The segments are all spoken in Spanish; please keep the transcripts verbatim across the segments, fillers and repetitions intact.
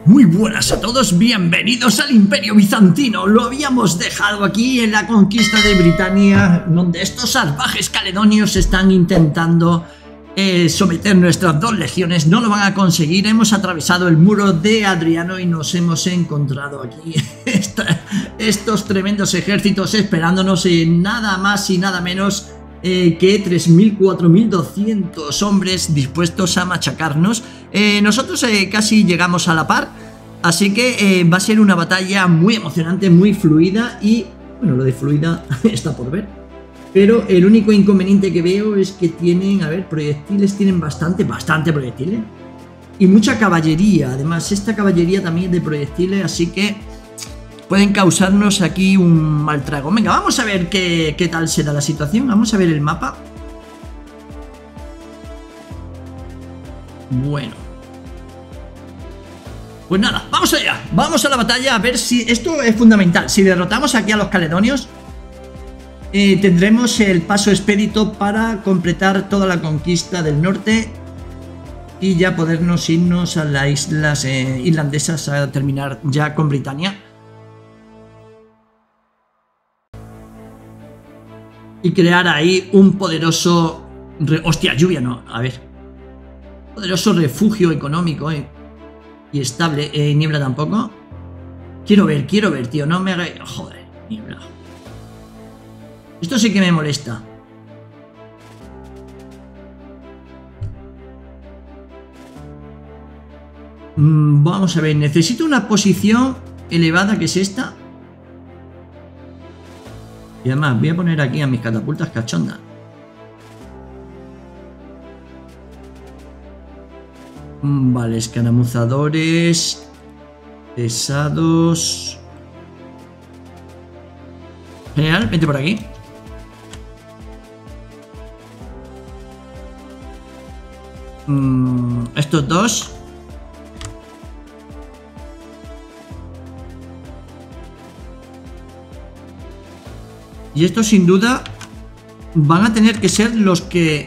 Muy buenas a todos, bienvenidos al Imperio Bizantino. Lo habíamos dejado aquí en la conquista de Britania, donde estos salvajes caledonios están intentando eh, someter nuestras dos legiones. No lo van a conseguir, hemos atravesado el muro de Adriano y nos hemos encontrado aquí esta, estos tremendos ejércitos esperándonos en nada más y nada menos Eh, que tres mil, cuatro mil doscientos hombres dispuestos a machacarnos. Eh, nosotros eh, casi llegamos a la par, así que eh, va a ser una batalla muy emocionante, muy fluida y, bueno, lo de fluida está por ver. Pero el único inconveniente que veo es que tienen, a ver, proyectiles, tienen bastante, bastante proyectiles. Y mucha caballería, además esta caballería también de proyectiles, así que pueden causarnos aquí un mal trago. Venga, vamos a ver qué, qué tal será la situación. Vamos a ver el mapa. Bueno. Pues nada, vamos allá. Vamos a la batalla a ver si... Esto es fundamental. Si derrotamos aquí a los caledonios, eh, tendremos el paso expedito para completar toda la conquista del norte y ya podernos irnos a las islas eh, irlandesas a terminar ya con Britania. Y crear ahí un poderoso... Re... Hostia, lluvia no, a ver. Poderoso refugio económico eh. y estable. Eh, niebla tampoco. Quiero ver, quiero ver, tío. No me haga... Joder, niebla. Esto sí que me molesta. Mm, vamos a ver, necesito una posición elevada, que es esta. Y además voy a poner aquí a mis catapultas cachondas. Vale, escaramuzadores pesados. Genial, vente por aquí. Mm, estos dos. Y estos sin duda van a tener que ser los que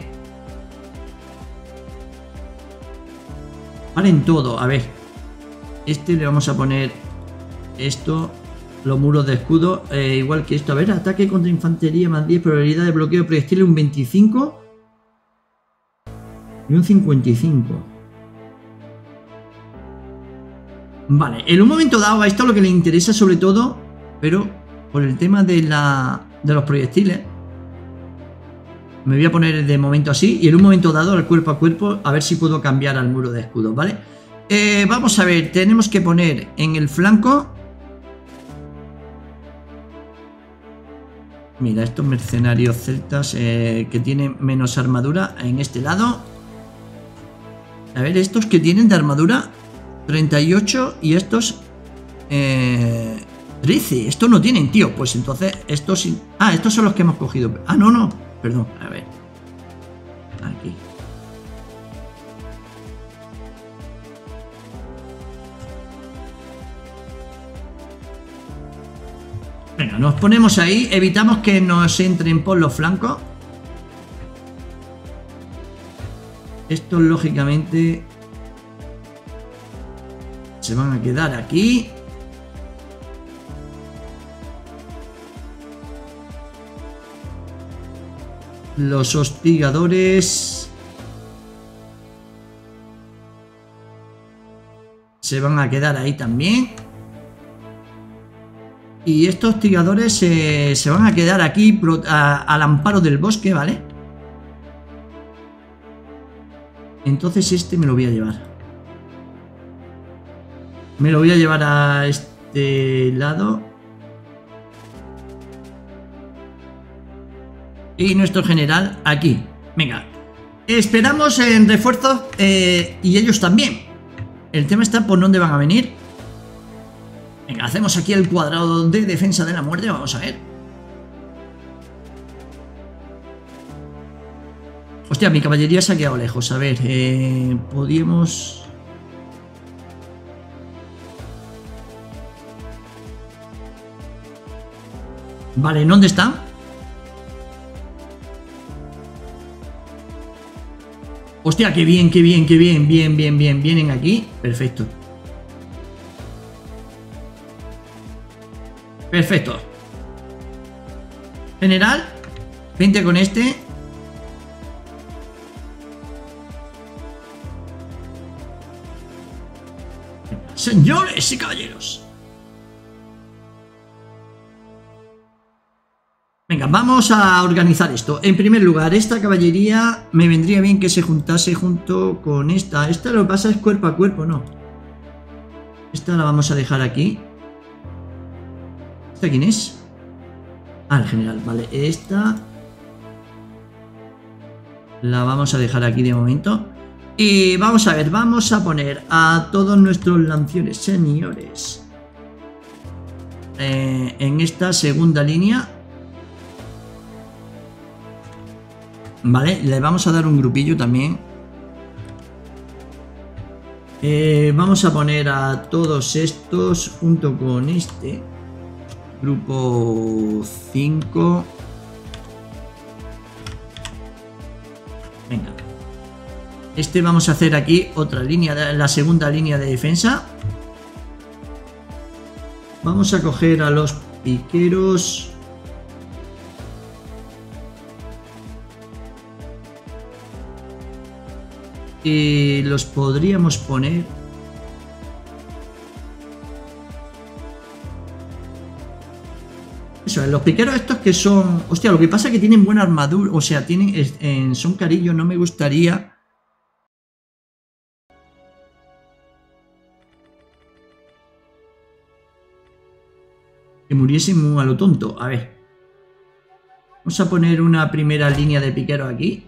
paren todo. A ver, este le vamos a poner esto, los muros de escudo, eh, igual que esto. A ver, ataque contra infantería más diez, probabilidad de bloqueo de proyectiles un veinticinco y un cincuenta y cinco. Vale, en un momento dado a esto lo que le interesa sobre todo, pero por el tema de la... de los proyectiles, me voy a poner de momento así y en un momento dado al cuerpo a cuerpo a ver si puedo cambiar al muro de escudos, ¿vale? Eh, vamos a ver, tenemos que poner en el flanco, mira, estos mercenarios celtas eh, que tienen menos armadura en este lado. A ver, estos que tienen de armadura treinta y ocho y estos eh, trece, estos no tienen, tío. Pues entonces, estos... Ah, estos son los que hemos cogido. Ah, no, no, perdón, a ver. Aquí. Venga, nos ponemos ahí, evitamos que nos entren por los flancos. Estos, lógicamente, se van a quedar aquí. Los hostigadores se van a quedar ahí también. Y estos hostigadores eh, se van a quedar aquí a, al amparo del bosque, ¿vale? Entonces este me lo voy a llevar. Me lo voy a llevar a este lado. Y nuestro general aquí. Venga. Esperamos en refuerzos eh, y ellos también. El tema está por dónde van a venir. Venga, hacemos aquí el cuadrado de defensa de la muerte. Vamos a ver. Hostia, mi caballería se ha quedado lejos. A ver, eh, podíamos... Vale, ¿dónde están? Hostia, qué bien, qué bien, qué bien, bien, bien, bien. Vienen aquí, perfecto. Perfecto. General, vente con este. Señores y caballeros. Venga, vamos a organizar esto. En primer lugar, esta caballería me vendría bien que se juntase junto con esta. Esta lo que pasa es cuerpo a cuerpo, ¿no? Esta la vamos a dejar aquí. ¿Esta quién es? Ah, el general, vale. Esta la vamos a dejar aquí de momento. Y vamos a ver, vamos a poner a todos nuestros lanciones, señores, eh, en esta segunda línea. Vale, le vamos a dar un grupillo también. Eh, vamos a poner a todos estos junto con este. Grupo cinco. Venga. Este vamos a hacer aquí otra línea, la segunda línea de defensa. Vamos a coger a los piqueros. Y los podríamos poner. Eso, los piqueros estos que son... Hostia, lo que pasa es que tienen buena armadura. O sea, tienen son carillos. No me gustaría... que muriesen muy a lo tonto. A ver. Vamos a poner una primera línea de piqueros aquí.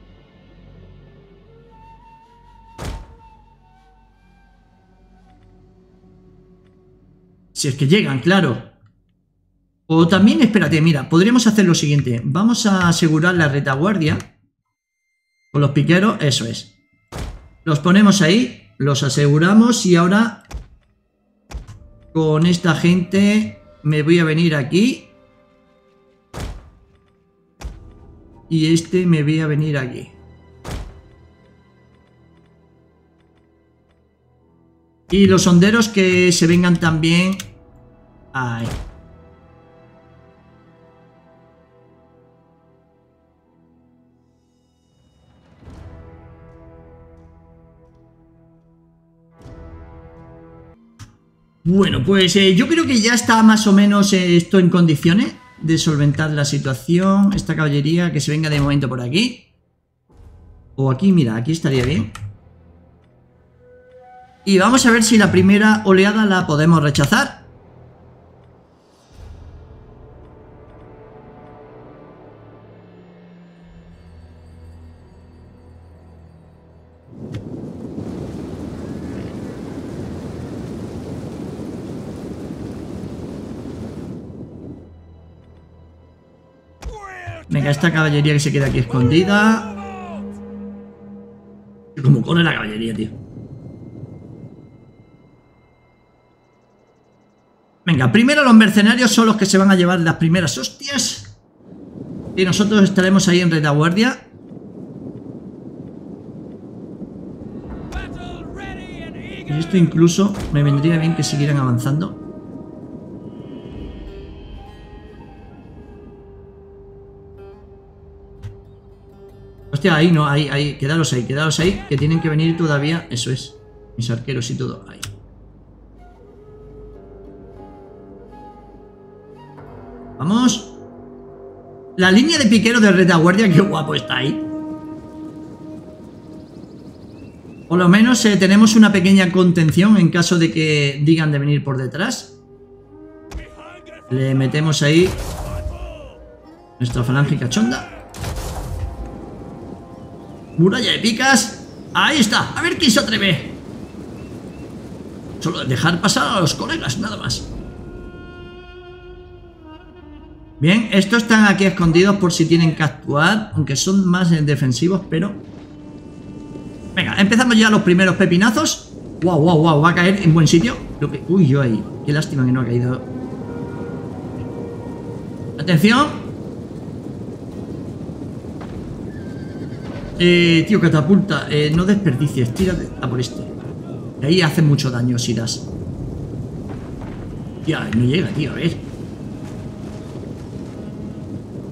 Si es que llegan, claro. O también, espérate, mira, podríamos hacer lo siguiente. Vamos a asegurar la retaguardia con los piqueros, eso es. Los ponemos ahí, los aseguramos y ahora con esta gente me voy a venir aquí. Y este me voy a venir aquí. Y los honderos que se vengan también. Ahí. Bueno, pues eh, yo creo que ya está más o menos eh, esto en condiciones de solventar la situación. Esta caballería que se venga de momento por aquí. O aquí, mira, aquí estaría bien. Y vamos a ver si la primera oleada la podemos rechazar. Venga, esta caballería que se queda aquí escondida. Como corre la caballería, tío. Venga, primero los mercenarios son los que se van a llevar las primeras hostias. Y nosotros estaremos ahí en retaguardia. Y esto incluso me vendría bien que siguieran avanzando. Hostia, ahí no, ahí, ahí, quedaros ahí, quedaros ahí, que tienen que venir todavía, eso es, mis arqueros y todo, ahí. Vamos. La línea de piqueros de retaguardia, qué guapo está ahí. Por lo menos eh, tenemos una pequeña contención en caso de que digan de venir por detrás. Le metemos ahí nuestra falange cachonda. Muralla de picas. Ahí está. A ver quién se atreve. Solo dejar pasar a los colegas, nada más. Bien, estos están aquí escondidos por si tienen que actuar, aunque son más defensivos, pero... Venga, empezamos ya los primeros pepinazos. Wow, wow, wow, va a caer en buen sitio. Creo que... Uy, yo ahí. Qué lástima que no ha caído. Atención. Eh, tío, catapulta, eh, no desperdicies, tírate a por este. Ahí hace mucho daño si das. Tía, no llega, tío, a ver.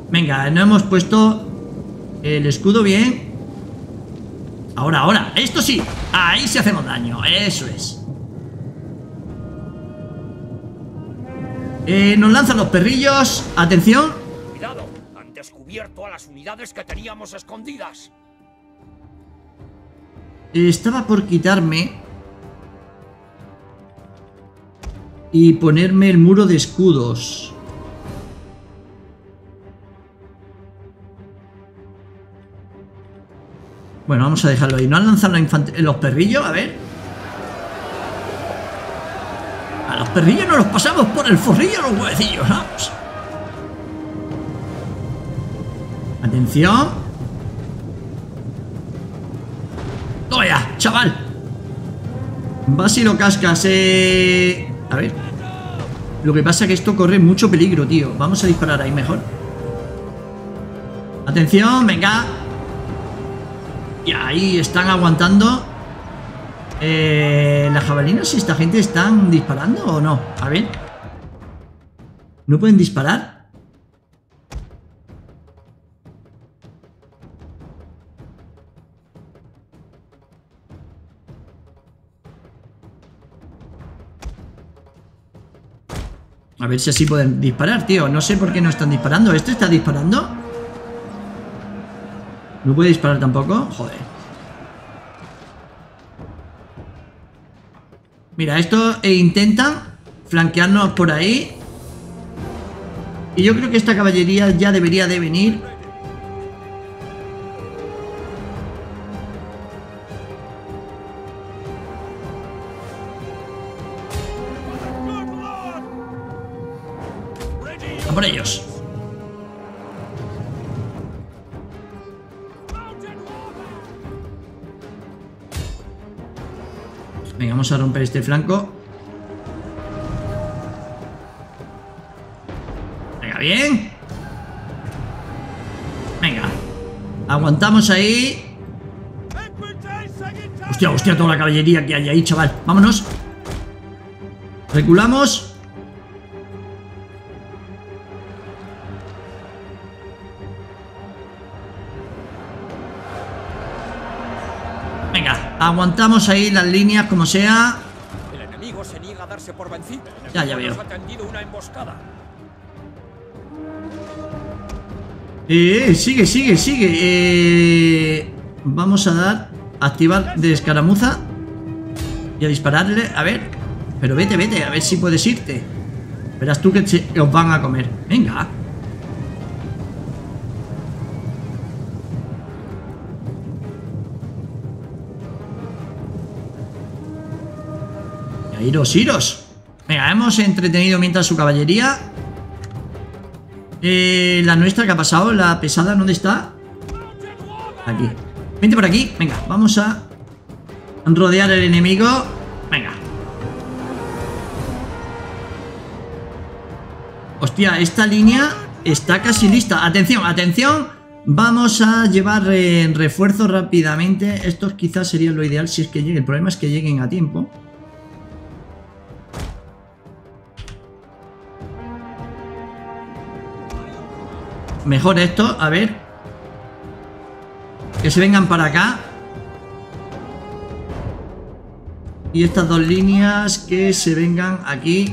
Venga, no hemos puesto el escudo bien. Ahora, ahora, esto sí. Ahí sí hacemos daño, eso es. eh, Nos lanzan los perrillos. Atención. Cuidado, han descubierto a las unidades que teníamos escondidas. Estaba por quitarme y ponerme el muro de escudos. Bueno, vamos a dejarlo ahí. ¿No han lanzado la infante- los perrillos? A ver. A los perrillos no los pasamos por el forrillo los huevecillos, vamos. Atención. ¡Toma ya, chaval! Vas y lo cascas, eh... A ver. Lo que pasa es que esto corre mucho peligro, tío. Vamos a disparar ahí mejor. Atención, venga. Y ahí están aguantando. Eh, las jabalinas, ¿esta gente están disparando o no? A ver. ¿No pueden disparar? A ver si así pueden disparar, tío. No sé por qué no están disparando. ¿Este está disparando? ¿No puede disparar tampoco? Joder. Mira, esto e intentan flanquearnos por ahí. Y yo creo que esta caballería ya debería de venir. A por ellos. Venga, vamos a romper este flanco. Venga, bien. Venga. Aguantamos ahí. Hostia, hostia, toda la caballería que hay ahí, chaval. Vámonos. Reculamos. Venga, aguantamos ahí las líneas como sea. El enemigo se niega a darse por vencido. Ya, ya veo. Nos ha tendido una emboscada. Eh, sigue, sigue, sigue. Eh, vamos a dar, activar de escaramuza y a dispararle. A ver, pero vete, vete, a ver si puedes irte. Verás tú que te, os van a comer. Venga. Iros, iros. Venga, hemos entretenido mientras su caballería. Eh, la nuestra, ¿qué ha pasado? La pesada, ¿dónde está? Aquí. Vente por aquí. Venga, vamos a rodear el enemigo. Venga. Hostia, esta línea está casi lista. Atención, atención. Vamos a llevar eh, refuerzos rápidamente. Estos quizás sería lo ideal si es que lleguen. El problema es que lleguen a tiempo. Mejor esto, a ver. Que se vengan para acá. Y estas dos líneas que se vengan aquí.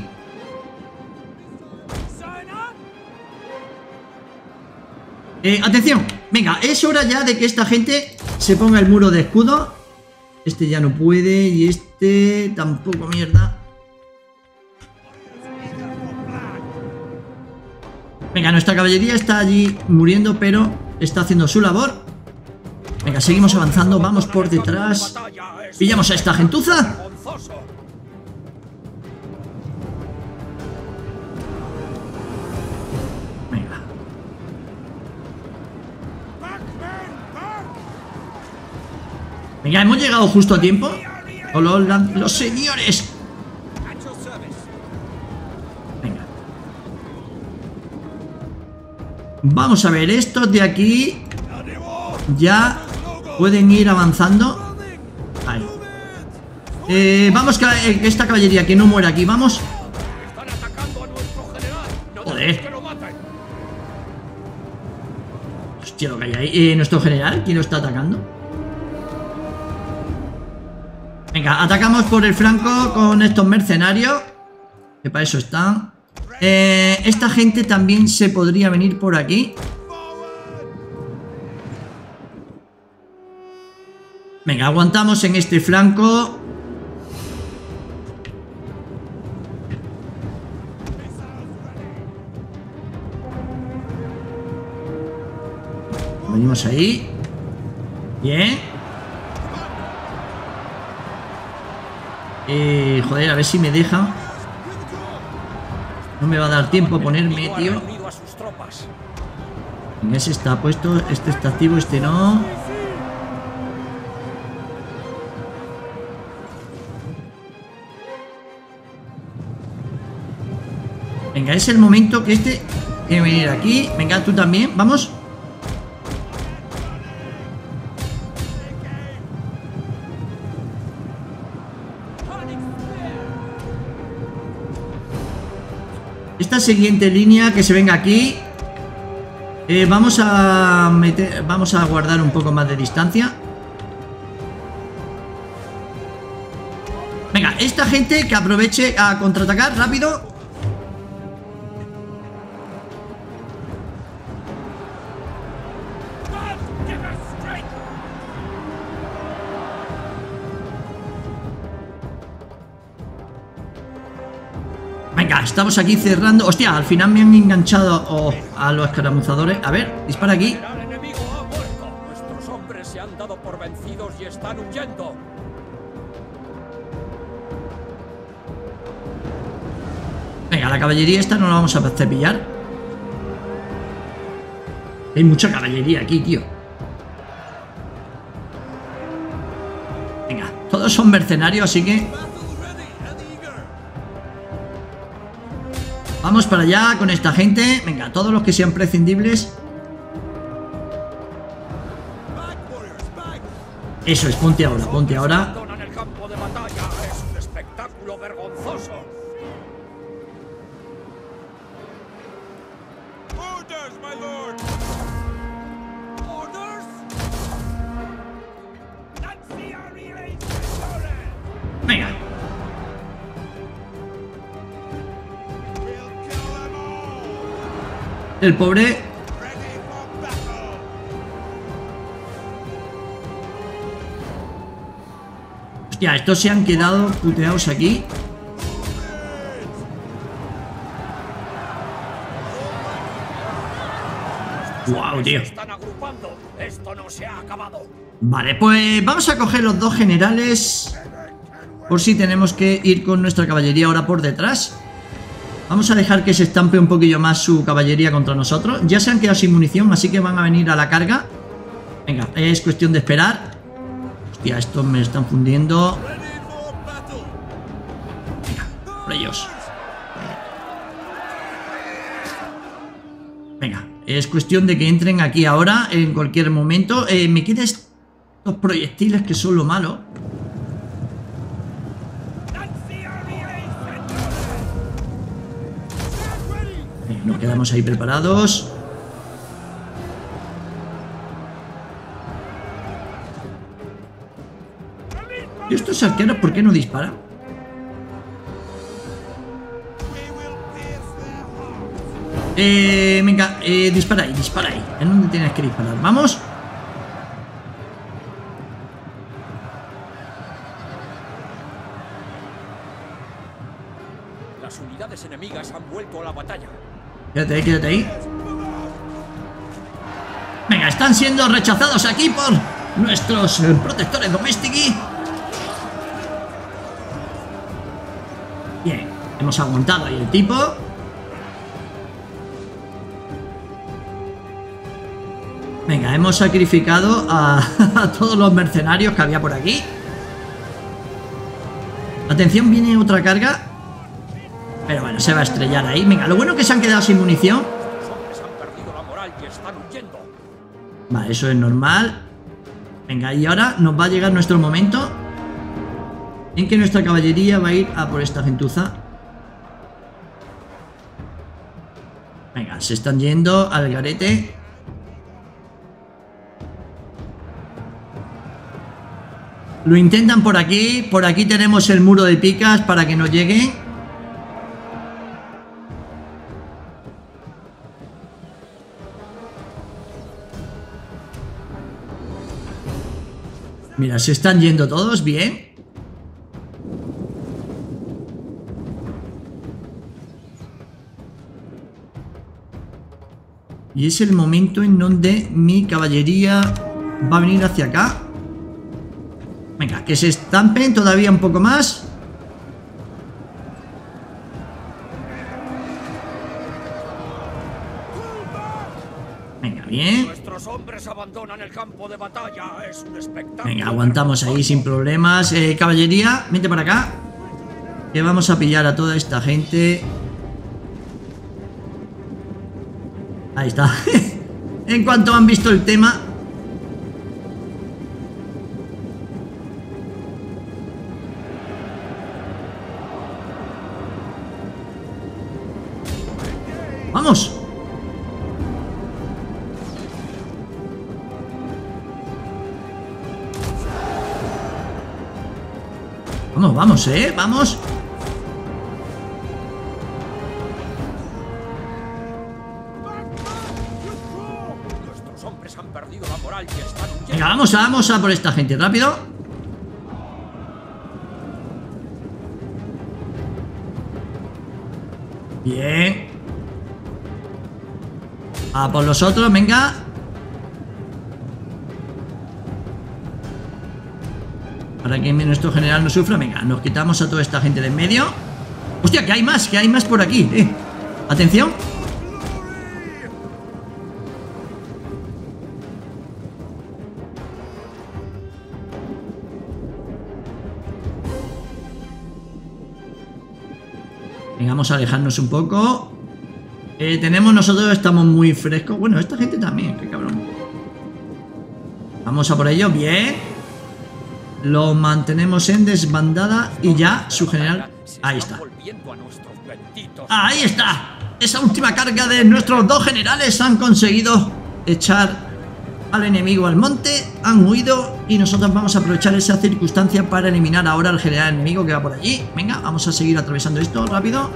Eh, atención, venga, es hora ya de que esta gente se ponga el muro de escudo. Este ya no puede y este tampoco, mierda. Venga, nuestra caballería está allí muriendo, pero está haciendo su labor. Venga, seguimos avanzando, vamos por detrás. Pillamos a esta gentuza. Venga. Venga, hemos llegado justo a tiempo. Hola, hola, los señores. Vamos a ver, estos de aquí ya pueden ir avanzando. Ahí. Eh, vamos, que esta caballería que no muera aquí, vamos. Joder. Hostia, lo que hay ahí. Eh, nuestro general, ¿quién lo está atacando? Venga, atacamos por el flanco con estos mercenarios, que para eso están. Eh, esta gente también se podría venir por aquí. Venga, aguantamos en este flanco. Venimos ahí. Bien. Eh, joder, a ver si me deja. No me va a dar tiempo a ponerme, tío. Venga, ese está puesto. Este está activo, este no. Venga, es el momento que este tiene que venir aquí. Venga, tú también, vamos. Esta siguiente línea que se venga aquí, eh, vamos a meter, vamos a guardar un poco más de distancia. Venga, esta gente que aproveche a contraatacar rápido. Venga, estamos aquí cerrando. Hostia, al final me han enganchado oh, a los escaramuzadores. A ver, dispara aquí. El enemigo ha muerto. Nuestros hombres se han dado por vencidos y están huyendo. Venga, la caballería esta no la vamos a cepillar. Hay mucha caballería aquí, tío. Venga, todos son mercenarios, así que vamos para allá con esta gente. Venga, todos los que sean prescindibles. Eso es, ponte ahora, ponte ahora. En el campo de batalla es un espectáculo vergonzoso. Orders, my lord. Orders. Venga. El pobre. Hostia, estos se han quedado puteados aquí. Wow, tío. Están agrupando. Esto no se ha acabado. Vale, pues vamos a coger los dos generales. Por si tenemos que ir con nuestra caballería ahora por detrás. Vamos a dejar que se estampe un poquillo más su caballería contra nosotros. Ya se han quedado sin munición, así que van a venir a la carga. Venga, es cuestión de esperar. Hostia, estos me están fundiendo. Venga, por ellos. Venga, es cuestión de que entren aquí ahora, en cualquier momento. Eh, me quedan estos proyectiles que son lo malo. Nos quedamos ahí preparados. ¿Y estos arqueros por qué no disparan? Eh, venga, eh, dispara ahí, dispara ahí. ¿En dónde tienes que disparar? ¡Vamos! Las unidades enemigas han vuelto a la batalla. Quédate ahí, quédate ahí. Venga, están siendo rechazados aquí por nuestros eh, protectores domésticos. Bien, hemos aguantado ahí el tipo. Venga, hemos sacrificado a, a todos los mercenarios que había por aquí. Atención, viene otra carga. Pero bueno, se va a estrellar ahí. Venga, lo bueno es que se han quedado sin munición. Los hombres han perdido la moral y están huyendo. Vale, eso es normal. Venga, y ahora nos va a llegar nuestro momento en que nuestra caballería va a ir a por esta gentuza. Venga, se están yendo al garete. Lo intentan por aquí. Por aquí tenemos el muro de picas para que no lleguen. Mira, se están yendo todos, bien. Y es el momento en donde mi caballería va a venir hacia acá. Venga, que se estampen todavía un poco más. Venga, bien. Nuestros hombres abandonan el campo de batalla. Es un espectáculo. Venga, aguantamos ahí sin problemas. Eh, caballería, vente para acá. Que vamos a pillar a toda esta gente. Ahí está. En cuanto han visto el tema. ¡Vamos! Vamos, vamos, eh, vamos. Nuestros hombres han perdido la moral y están huyendo. Venga, vamos a, vamos a por esta gente, rápido. Bien. A por los otros, venga. Para que nuestro general no sufra. Venga, nos quitamos a toda esta gente de en medio. Hostia, que hay más, que hay más por aquí, eh. Atención. Venga, vamos a alejarnos un poco. Eh, tenemos nosotros, estamos muy frescos. Bueno, esta gente también, qué cabrón. Vamos a por ello, bien. Lo mantenemos en desbandada y ya su general... Ahí está. Ahí está. Esa última carga de nuestros dos generales han conseguido echar al enemigo al monte. Han huido y nosotros vamos a aprovechar esa circunstancia para eliminar ahora al general enemigo que va por allí. Venga, vamos a seguir atravesando esto rápido.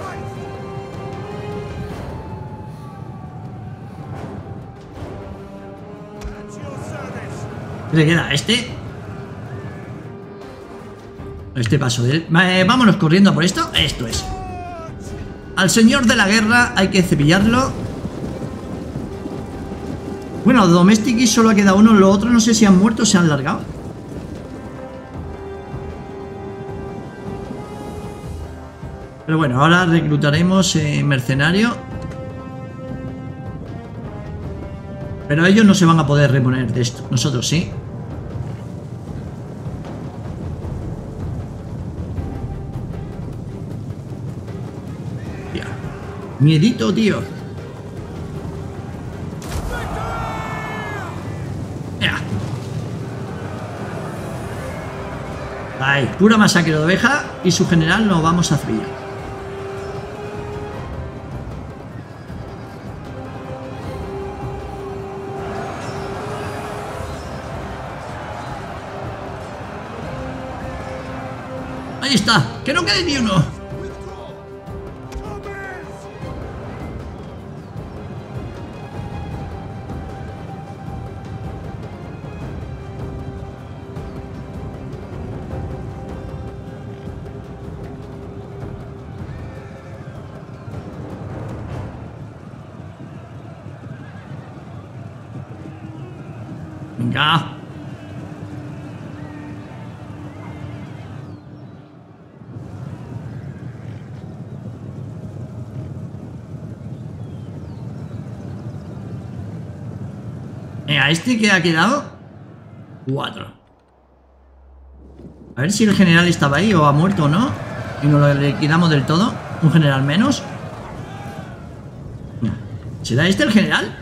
¿Qué le queda a este? Este paso de él. Eh, vámonos corriendo a por esto. Esto es. Al señor de la guerra hay que cepillarlo. Bueno, Domestic solo ha quedado uno. Los otros no sé si han muerto o se han largado. Pero bueno, ahora reclutaremos eh, mercenario. Pero ellos no se van a poder reponer de esto. Nosotros sí. Miedito, tío. Ya. Ahí, pura masacre de oveja. Y su general lo vamos a cepillar. Ahí está, que no quede ni uno. Venga. Venga, este que ha quedado cuatro. A ver si el general estaba ahí o ha muerto o no. Y nos lo liquidamos del todo. Un general menos. ¿Será este el general?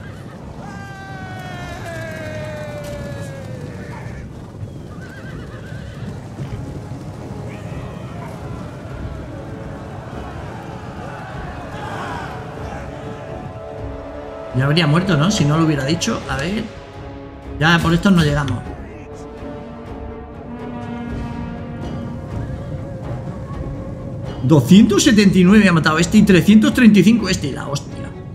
Ya habría muerto, ¿no? Si no lo hubiera dicho. A ver. Ya por esto no llegamos. doscientos setenta y nueve ha matado este y trescientos treinta y cinco este. La hostia.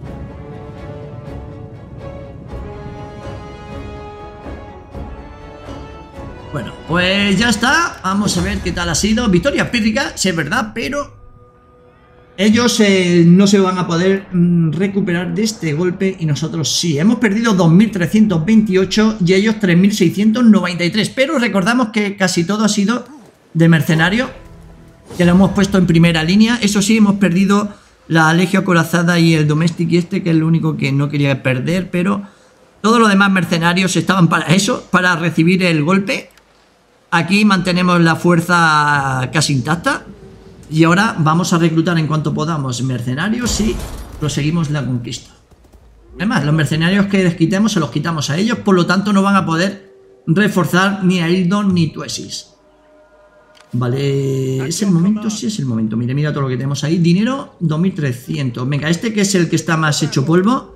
Bueno, pues ya está. Vamos a ver qué tal ha sido. Victoria pírrica, sí es verdad, pero ellos eh, no se van a poder mm, recuperar de este golpe y nosotros sí. Hemos perdido dos mil trescientos veintiocho y ellos tres mil seiscientos noventa y tres. Pero recordamos que casi todo ha sido de mercenario, que lo hemos puesto en primera línea. Eso sí, hemos perdido la Legio Acorazada y el Domestic y este, que es lo único que no quería perder. Pero todos los demás mercenarios estaban para eso, para recibir el golpe. Aquí mantenemos la fuerza casi intacta. Y ahora vamos a reclutar en cuanto podamos mercenarios y proseguimos la conquista. Además, los mercenarios que les quitemos se los quitamos a ellos. Por lo tanto, no van a poder reforzar ni a Hildon ni Tuesis. Vale, ¿es el momento? Sí, es el momento. Mire, mira todo lo que tenemos ahí. Dinero, dos mil trescientos. Venga, este que es el que está más hecho polvo.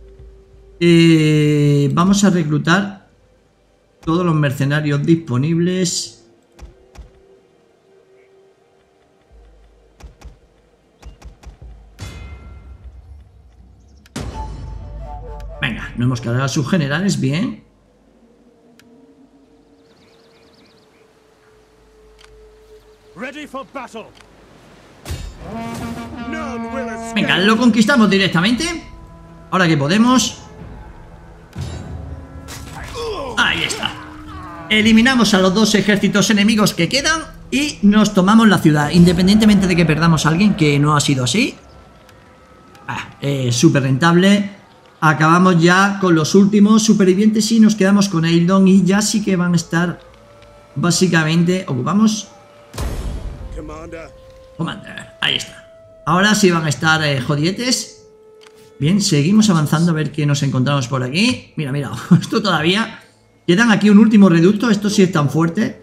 Eh, vamos a reclutar todos los mercenarios disponibles. Venga, no hemos cargado a sus generales, bien. Venga, lo conquistamos directamente. Ahora que podemos. Ahí está. Eliminamos a los dos ejércitos enemigos que quedan y nos tomamos la ciudad. Independientemente de que perdamos a alguien, que no ha sido así. Ah, eh, súper rentable. Acabamos ya con los últimos supervivientes y nos quedamos con Hildon y ya sí que van a estar básicamente... Ocupamos... Commander, ahí está. Ahora sí van a estar eh, jodietes. Bien, seguimos avanzando a ver qué nos encontramos por aquí. Mira, mira, esto todavía... Quedan aquí un último reducto, esto sí es tan fuerte.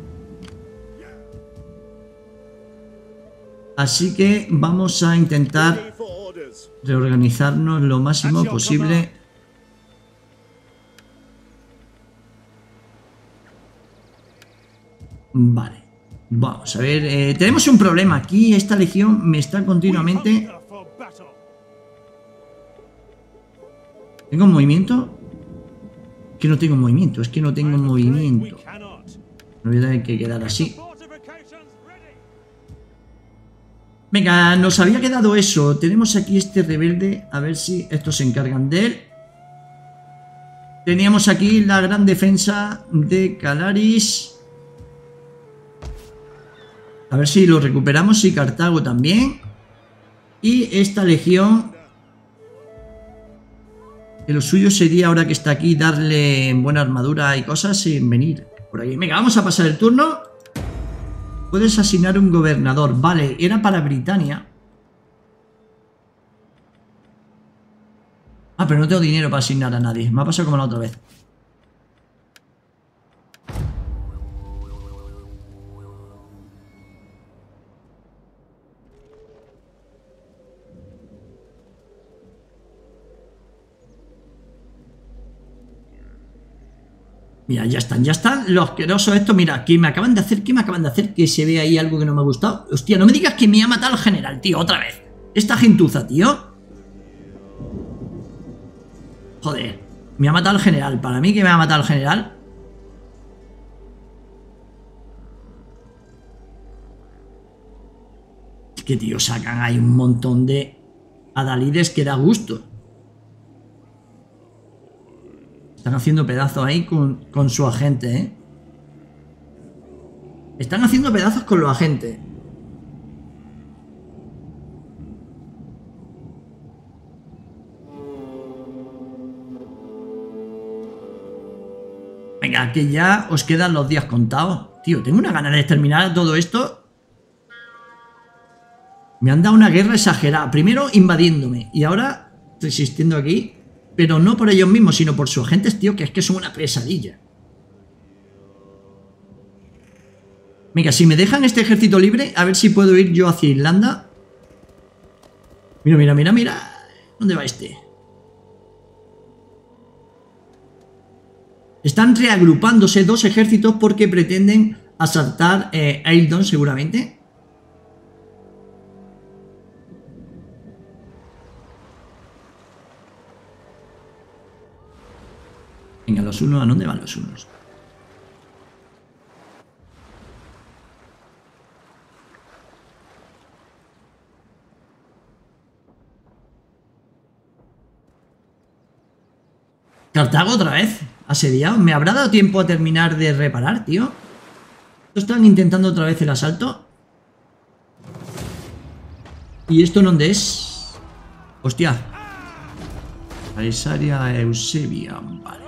Así que vamos a intentar reorganizarnos lo máximo posible. Vale, vamos a ver. Eh, tenemos un problema aquí. Esta legión me está continuamente... ¿Tengo movimiento? Que no tengo movimiento, es que no tengo movimiento. Me voy a tener que quedar así. Venga, nos había quedado eso. Tenemos aquí este rebelde. A ver si estos se encargan de él. Teníamos aquí la gran defensa de Calaris. A ver si lo recuperamos. Y Cartago también. Y esta legión, que lo suyo sería, ahora que está aquí, darle buena armadura y cosas sin venir por aquí. Venga, vamos a pasar el turno. Puedes asignar un gobernador. Vale, era para Britania. Ah, pero no tengo dinero para asignar a nadie. Me ha pasado como la otra vez. Mira, ya están, ya están. Los asquerosos estos, mira, ¿qué me acaban de hacer? ¿Qué me acaban de hacer? Que se ve ahí algo que no me ha gustado. Hostia, no me digas que me ha matado el general, tío, otra vez. Esta gentuza, tío. Joder, me ha matado el general. Para mí que me ha matado el general. Es que, tío, sacan ahí un montón de adalides que da gusto. Están haciendo pedazos ahí con, con su agente, ¿eh? Están haciendo pedazos con los agentes. Venga, que ya os quedan los días contados. Tío, tengo una gana de terminar todo esto. Me han dado una guerra exagerada. Primero invadiéndome y ahora resistiendo aquí. Pero no por ellos mismos, sino por sus agentes, tío, que es que son una pesadilla. Venga, si me dejan este ejército libre, a ver si puedo ir yo hacia Irlanda. Mira, mira, mira, mira. ¿Dónde va este? Están reagrupándose dos ejércitos porque pretenden asaltar eh, Hildon seguramente. Venga, los unos, ¿a dónde van los unos? Cartago otra vez, asediado. ¿Me habrá dado tiempo a terminar de reparar, tío? ¿Están intentando otra vez el asalto? ¿Y esto dónde es? Hostia. Caisaria Eusebia, vale.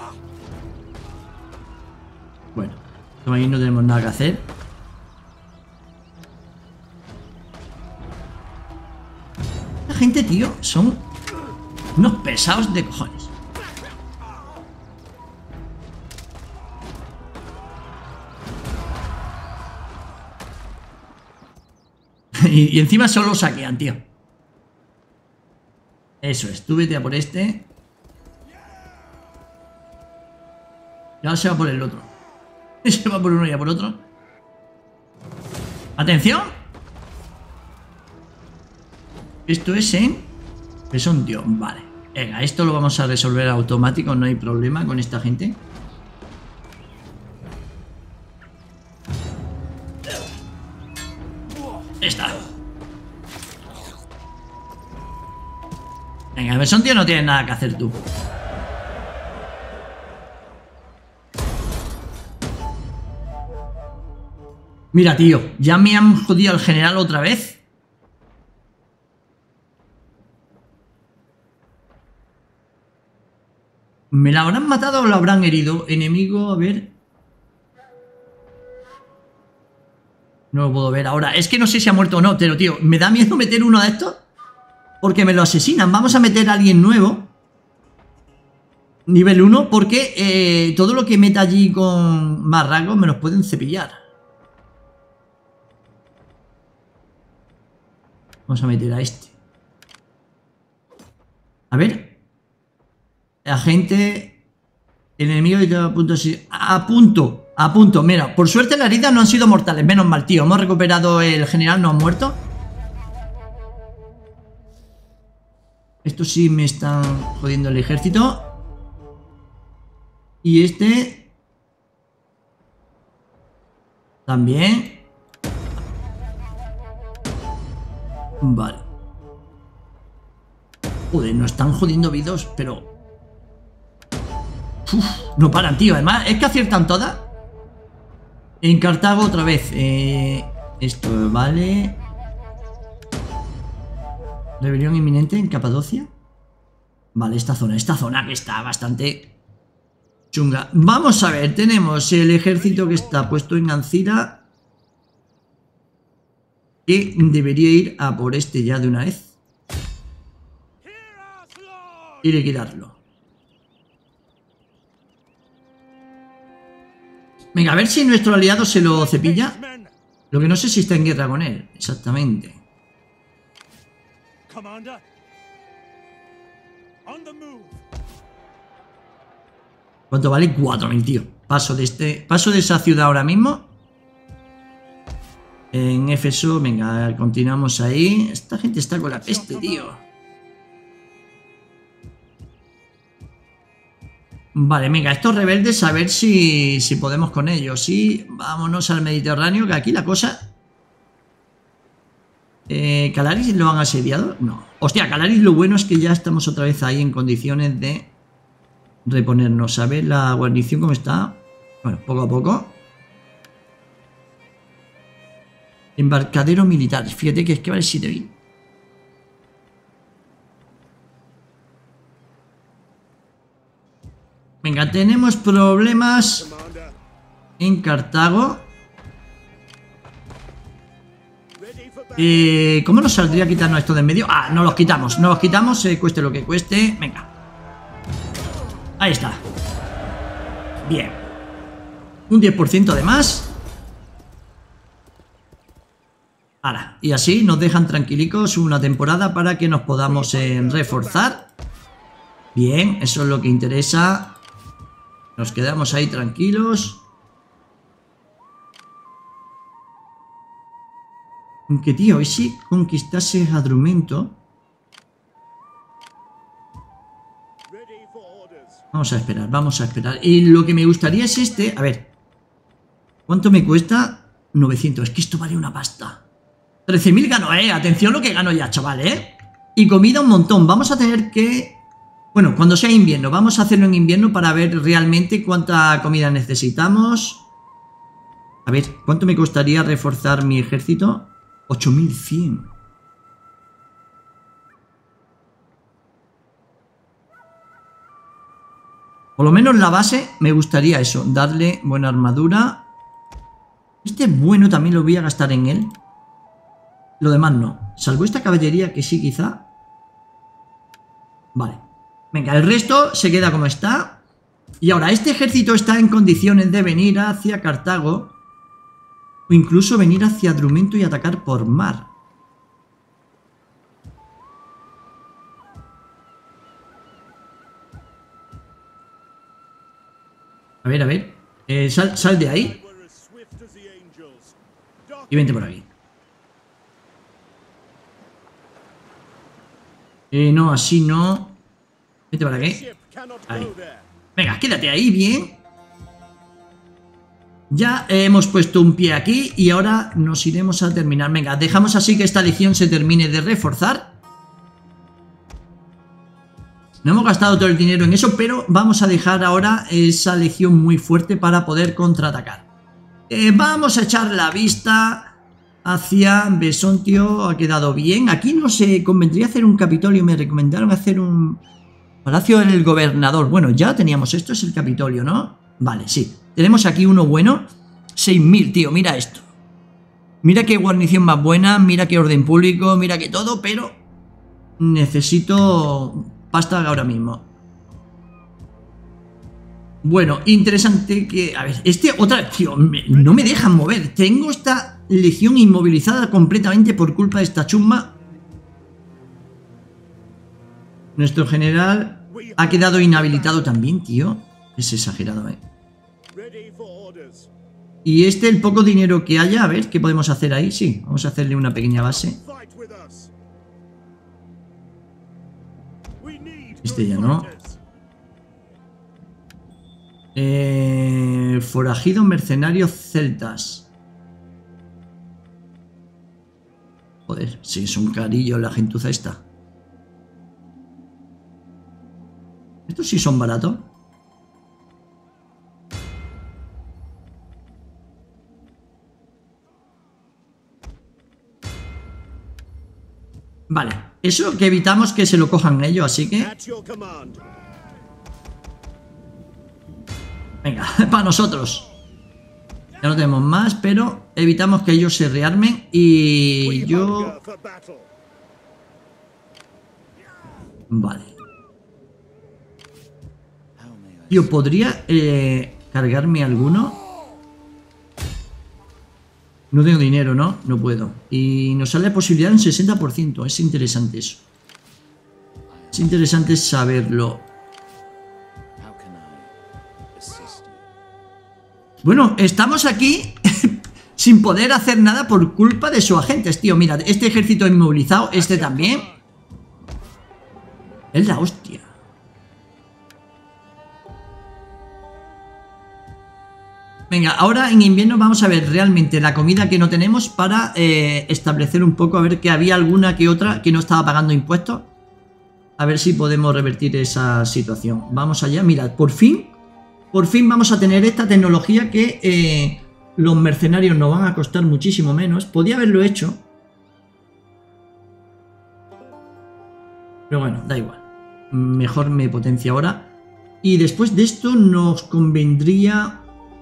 Bueno, ahí no tenemos nada que hacer. La gente, tío, son unos pesados de cojones. y, y encima solo saquean, tío. Eso es, tú vete a por este. Y ahora se va por el otro. Se va por uno y a por otro. ¡Atención! Esto es en Pesondio, vale. Venga, esto lo vamos a resolver automático, no hay problema con esta gente. Está. Venga, Pesondio no tiene nada que hacer tú. Mira, tío, ya me han jodido al general otra vez. ¿Me la habrán matado o la habrán herido? Enemigo, a ver. No lo puedo ver ahora. Es que no sé si ha muerto o no, pero tío, me da miedo meter uno de estos porque me lo asesinan. Vamos a meter a alguien nuevo. Nivel uno, porque eh, todo lo que meta allí con más rangos me los pueden cepillar. Vamos a meter a este. A ver. Agente. El enemigo está a punto de... A punto. A punto. Mira, por suerte las heridas no han sido mortales. Menos mal, tío. Hemos recuperado el general, no ha muerto. Esto sí me están jodiendo el ejército. Y este... También. Vale. Joder, nos están jodiendo vidos, pero... Uf, no paran, tío. Además, es que aciertan todas. En Cartago otra vez. Eh, esto, vale. Rebelión inminente en Capadocia. Vale, esta zona. Esta zona que está bastante chunga. Vamos a ver. Tenemos el ejército que está puesto en Ancira. Que debería ir a por este ya de una vez. Y liquidarlo. Venga, a ver si nuestro aliado se lo cepilla. Lo que no sé si está en guerra con él. Exactamente. ¿Cuánto vale? cuatro mil, tío. Paso de este. Paso de esa ciudad ahora mismo. En Éfeso, venga, continuamos ahí. Esta gente está con la peste, tío. Vale, venga, estos rebeldes a ver si, si podemos con ellos. Sí, vámonos al Mediterráneo, que aquí la cosa... Eh, ¿Calaris lo han asediado? No. Hostia, Calaris lo bueno es que ya estamos otra vez ahí en condiciones de reponernos. A ver la guarnición cómo está. Bueno, poco a poco. Embarcadero militar. Fíjate que es que vale siete mil. Venga, tenemos problemas en Cartago. Eh, ¿Cómo nos saldría quitarnos esto de en medio? Ah, no los quitamos, no los quitamos, eh, cueste lo que cueste. Venga. Ahí está. Bien. Un diez por ciento de más. Ahora, y así nos dejan tranquilicos una temporada para que nos podamos eh, reforzar. Bien, eso es lo que interesa. Nos quedamos ahí tranquilos. Aunque, tío, ¿y si conquistase Hadrumento? Vamos a esperar, vamos a esperar. Y lo que me gustaría es este. A ver. ¿Cuánto me cuesta? novecientos. Es que esto vale una pasta. trece mil gano, eh. Atención lo que gano ya, chaval, eh. Y comida un montón. Vamos a tener que... Bueno, cuando sea invierno. Vamos a hacerlo en invierno para ver realmente cuánta comida necesitamos. A ver, ¿cuánto me costaría reforzar mi ejército? ocho mil cien. Por lo menos la base me gustaría eso. Darle buena armadura. Este bueno también lo voy a gastar en él. Lo demás no. Salvo esta caballería que sí quizá. Vale. Venga, el resto se queda como está. Y ahora, este ejército está en condiciones de venir hacia Cartago. O incluso venir hacia Drumento y atacar por mar. A ver, a ver. Eh, sal, sal de ahí. Y vente por aquí. Eh, no, así no. Vete para aquí. Ahí. Venga, quédate ahí, bien. Ya hemos puesto un pie aquí y ahora nos iremos a terminar. Venga, dejamos así que esta legión se termine de reforzar. No hemos gastado todo el dinero en eso, pero vamos a dejar ahora esa legión muy fuerte para poder contraatacar. Eh, vamos a echar la vista hacia Besontio. Ha quedado bien. Aquí no se convendría hacer un Capitolio. Me recomendaron hacer un Palacio del Gobernador. Bueno, ya teníamos esto, es el Capitolio, ¿no? Vale, sí. Tenemos aquí uno bueno. seis mil, tío, mira esto. Mira qué guarnición más buena, mira qué orden público, mira qué todo, pero necesito pasta ahora mismo. Bueno, interesante que... A ver, este otra vez, tío, me, no me dejan mover. Tengo esta legión inmovilizada completamente por culpa de esta chumba. Nuestro general ha quedado inhabilitado también, tío. Es exagerado, eh. Y este, el poco dinero que haya, a ver, ¿qué podemos hacer ahí? Sí, vamos a hacerle una pequeña base. Este ya no. Eh, forajidos mercenarios celtas. Joder, sí, es un carillo la gentuza esta. Estos sí son baratos. Vale, eso que evitamos que se lo cojan ellos, así que... Venga, para nosotros. Ya no tenemos más, pero evitamos que ellos se rearmen y yo... Vale. Tío, ¿podría eh, cargarme alguno? No tengo dinero, ¿no? No puedo. Y nos sale la posibilidad en sesenta por ciento. Es interesante eso. Es interesante saberlo. Bueno, estamos aquí sin poder hacer nada por culpa de sus agentes, tío. Mira, este ejército inmovilizado, este también. Es la hostia. Venga, ahora en invierno vamos a ver realmente la comida que no tenemos para eh, establecer un poco, a ver que había alguna que otra que no estaba pagando impuestos. A ver si podemos revertir esa situación. Vamos allá, mirad, por fin, por fin vamos a tener esta tecnología que eh, los mercenarios nos van a costar muchísimo menos. Podía haberlo hecho. Pero bueno, da igual. Mejor me potencia ahora. Y después de esto nos convendría...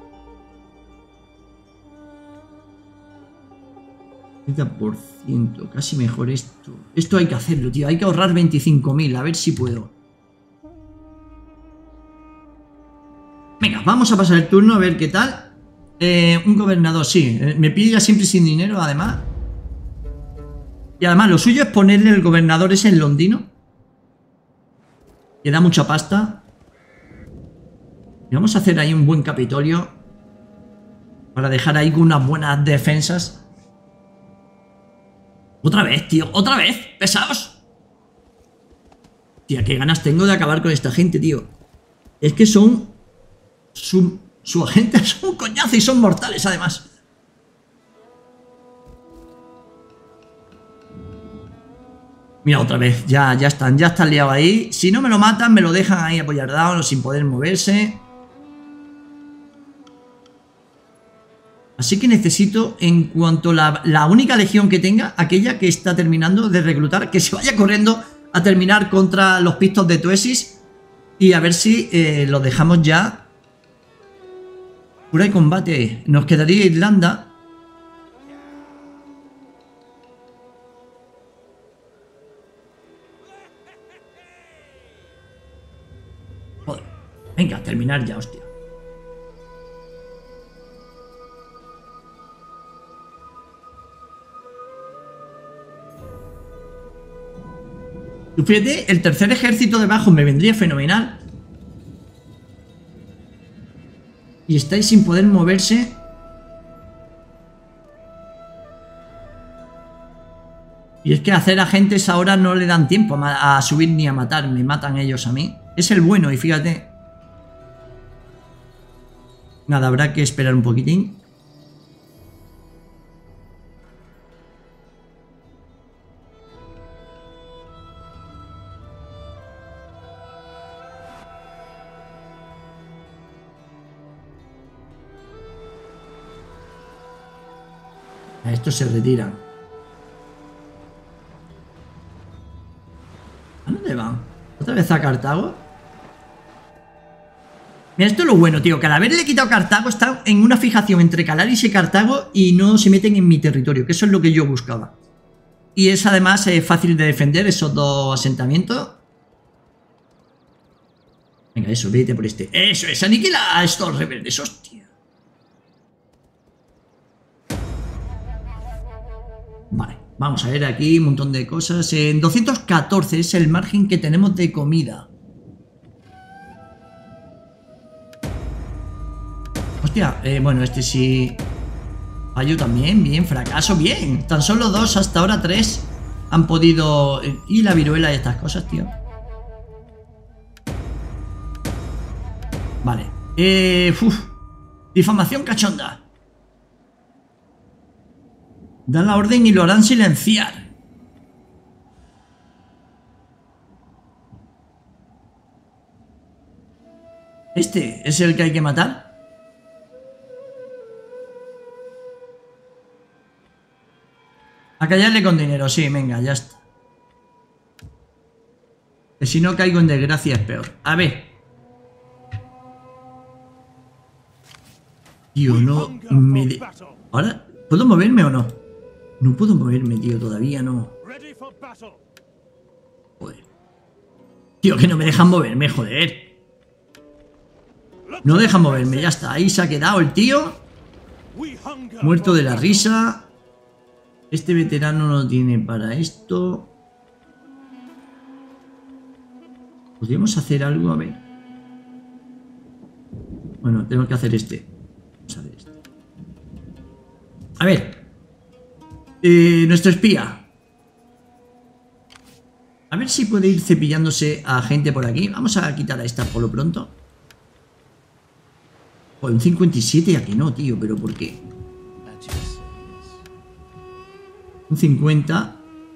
treinta por ciento, casi mejor esto. Esto hay que hacerlo, tío. Hay que ahorrar veinticinco mil, a ver si puedo. Venga, vamos a pasar el turno a ver qué tal. Eh, un gobernador, sí. Eh, me pilla siempre sin dinero, además. Y además lo suyo es ponerle el gobernador ese en londino. Que da mucha pasta. Y vamos a hacer ahí un buen Capitolio. Para dejar ahí con unas buenas defensas. Otra vez, tío, otra vez, pesados. Tía, qué ganas tengo de acabar con esta gente, tío. Es que son... Su, su agente es un coñazo y son mortales, además. Mira, otra vez. Ya, ya están, ya están liados ahí. Si no me lo matan, me lo dejan ahí apoyardado, sin poder moverse. Así que necesito, en cuanto la, la única legión que tenga, aquella que está terminando de reclutar, que se vaya corriendo a terminar contra los Pictos de Tuesis. Y a ver si eh, lo dejamos ya. Pura y combate. Nos quedaría Irlanda. Joder. Venga, a terminar ya, hostia. Fíjate, el tercer ejército debajo me vendría fenomenal. Y estáis sin poder moverse. Y es que hacer agentes ahora no le dan tiempo a, a subir ni a matar. Me matan ellos a mí. Es el bueno y fíjate. Nada, habrá que esperar un poquitín. A estos se retiran. ¿A dónde van? ¿Otra vez a Cartago? Mira, esto es lo bueno, tío. Que al haberle quitado Cartago está en una fijación entre Calaris y Cartago y no se meten en mi territorio, que eso es lo que yo buscaba. Y es además eh, fácil de defender esos dos asentamientos. Venga, eso, vete por este. Eso es, aniquila a estos rebeldes, hostia. Vale, vamos a ver aquí un montón de cosas. En doscientos catorce es el margen que tenemos de comida. Hostia, eh, bueno, este sí. Fallo también, bien, fracaso, bien. Tan solo dos, hasta ahora tres han podido. Y la viruela y estas cosas, tío. Vale. Eh, uf. Difamación cachonda. Dan la orden y lo harán silenciar. ¿Este es el que hay que matar? A callarle con dinero, sí, venga, ya está. Que si no caigo en desgracia es peor. A ver. Tío, no me... De... ¿Ahora? ¿Puedo moverme o no? No puedo moverme, tío, todavía no. Joder. Tío, que no me dejan moverme, joder. No dejan moverme, ya está. Ahí se ha quedado el tío. Muerto de la risa. Este veterano no tiene para esto. ¿Podríamos hacer algo? A ver. Bueno, tengo que hacer este. Vamos a hacer este. A ver. Eh, nuestro espía. A ver si puede ir cepillándose a gente por aquí. Vamos a quitar a esta por lo pronto. Joder, un cincuenta y siete aquí no, tío. ¿Pero por qué? Un cincuenta.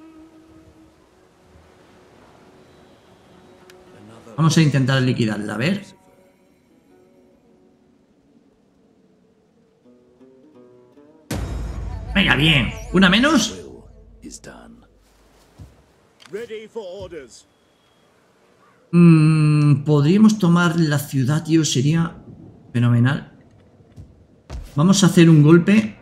Vamos a intentar liquidarla, a ver. Venga, bien. ¿Una menos? Mm, podríamos tomar la ciudad, tío. Sería fenomenal. Vamos a hacer un golpe.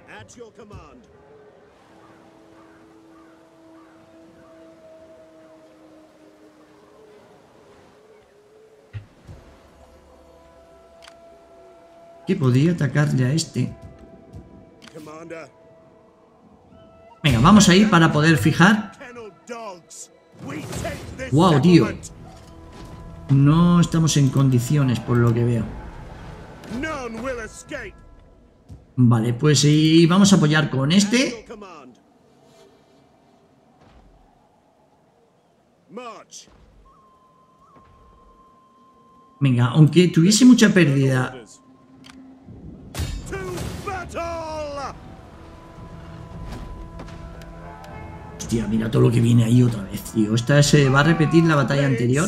Que podría atacarle a este. Venga, vamos ahí para poder fijar. Wow, tío. No estamos en condiciones por lo que veo. Vale, pues sí, vamos a apoyar con este. Venga, aunque tuviese mucha pérdida. Hostia, mira todo lo que viene ahí otra vez, tío. Esta se va a repetir la batalla anterior.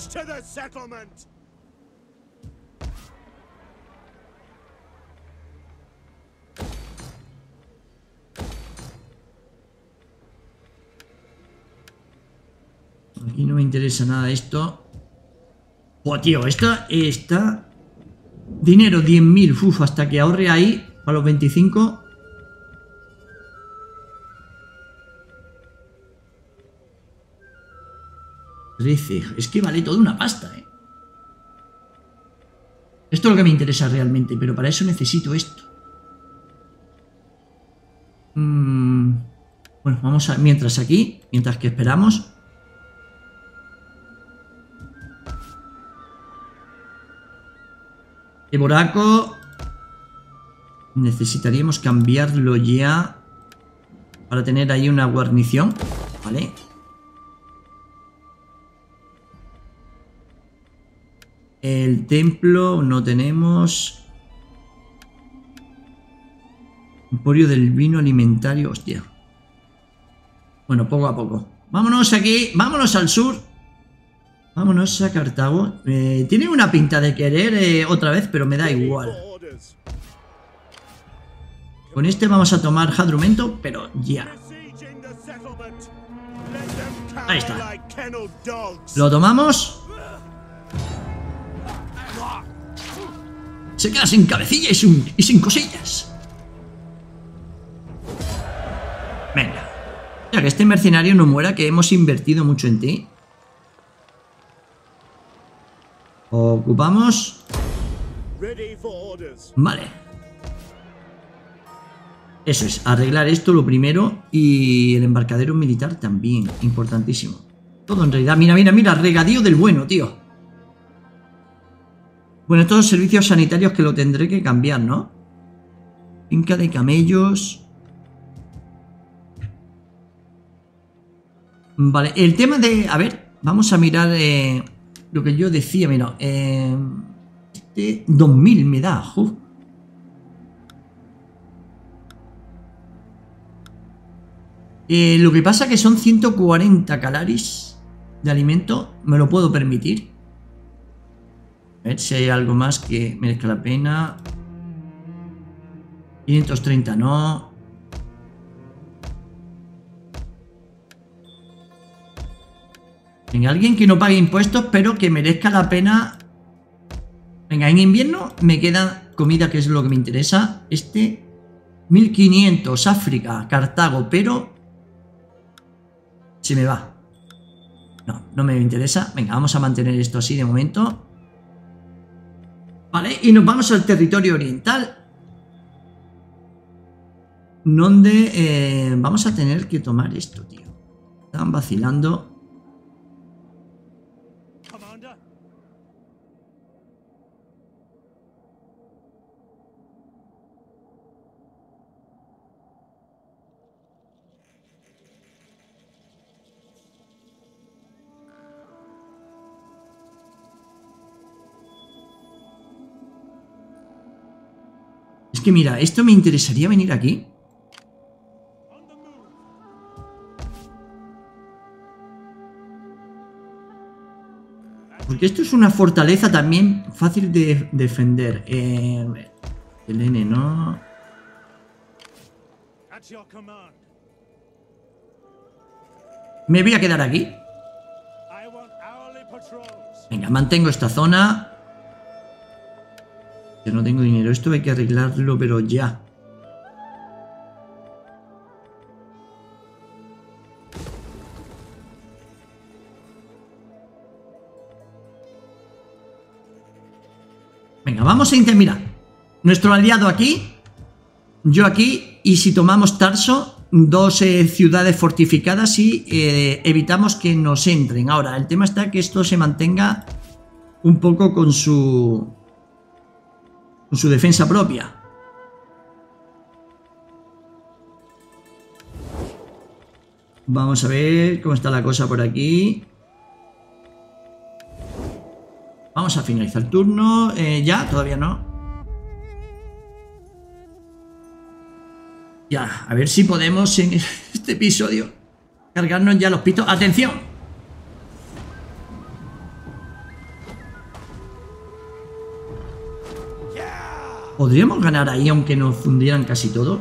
Aquí no me interesa nada esto. Oh, tío, esta está... Dinero, diez mil. Uf, hasta que ahorre ahí para los veinticinco. trece. Es que vale toda una pasta, eh. Esto es lo que me interesa realmente, pero para eso necesito esto. Mm, bueno, vamos a... Mientras aquí, mientras que esperamos... Eboraco. Necesitaríamos cambiarlo ya para tener ahí una guarnición. Vale. El templo no tenemos. Emporio del vino alimentario. Hostia. Bueno, poco a poco. Vámonos aquí. Vámonos al sur. Vámonos a Cartago. Eh, tiene una pinta de querer eh, otra vez, pero me da igual. Con este vamos a tomar Hadrumento, pero ya. Ahí está. Lo tomamos. Se queda sin cabecilla y sin, y sin cosillas. Venga. Ya que este mercenario no muera, que hemos invertido mucho en ti. Ocupamos. Vale. Eso es, arreglar esto lo primero. Y el embarcadero militar también, importantísimo. Todo en realidad, mira, mira, mira, regadío del bueno, tío. Bueno, estos son servicios sanitarios que lo tendré que cambiar, ¿no? Finca de camellos. Vale, el tema de... A ver, vamos a mirar... Eh, lo que yo decía, mira, eh, este dos mil me da, uf. Eh, lo que pasa que son ciento cuarenta calaris de alimento, me lo puedo permitir. A ver si hay algo más que merezca la pena. quinientos treinta no. Venga, alguien que no pague impuestos, pero que merezca la pena. Venga, en invierno me queda comida, que es lo que me interesa. Este, mil quinientos, África, Cartago, pero se me va. No, no me interesa. Venga, vamos a mantener esto así de momento. Vale, y nos vamos al territorio oriental, donde eh, vamos a tener que tomar esto, tío. Están vacilando. Es que mira, esto me interesaría venir aquí. Porque esto es una fortaleza también fácil de defender. Eh, el N, ¿no? Me voy a quedar aquí. Venga, mantengo esta zona. Yo no tengo dinero. Esto hay que arreglarlo, pero ya. Venga, vamos a intentar. Mira, nuestro aliado aquí, yo aquí, y si tomamos Tarso, dos eh, ciudades fortificadas y eh, evitamos que nos entren. Ahora, el tema está que esto se mantenga un poco con su... con su defensa propia. Vamos a ver cómo está la cosa por aquí. Vamos vamos a finalizar el turno. Eh, ya, todavía no. Ya, a ver si podemos en este episodio cargarnos ya los pitos. ¡Atención! ¿Podríamos ganar ahí aunque nos fundieran casi todo?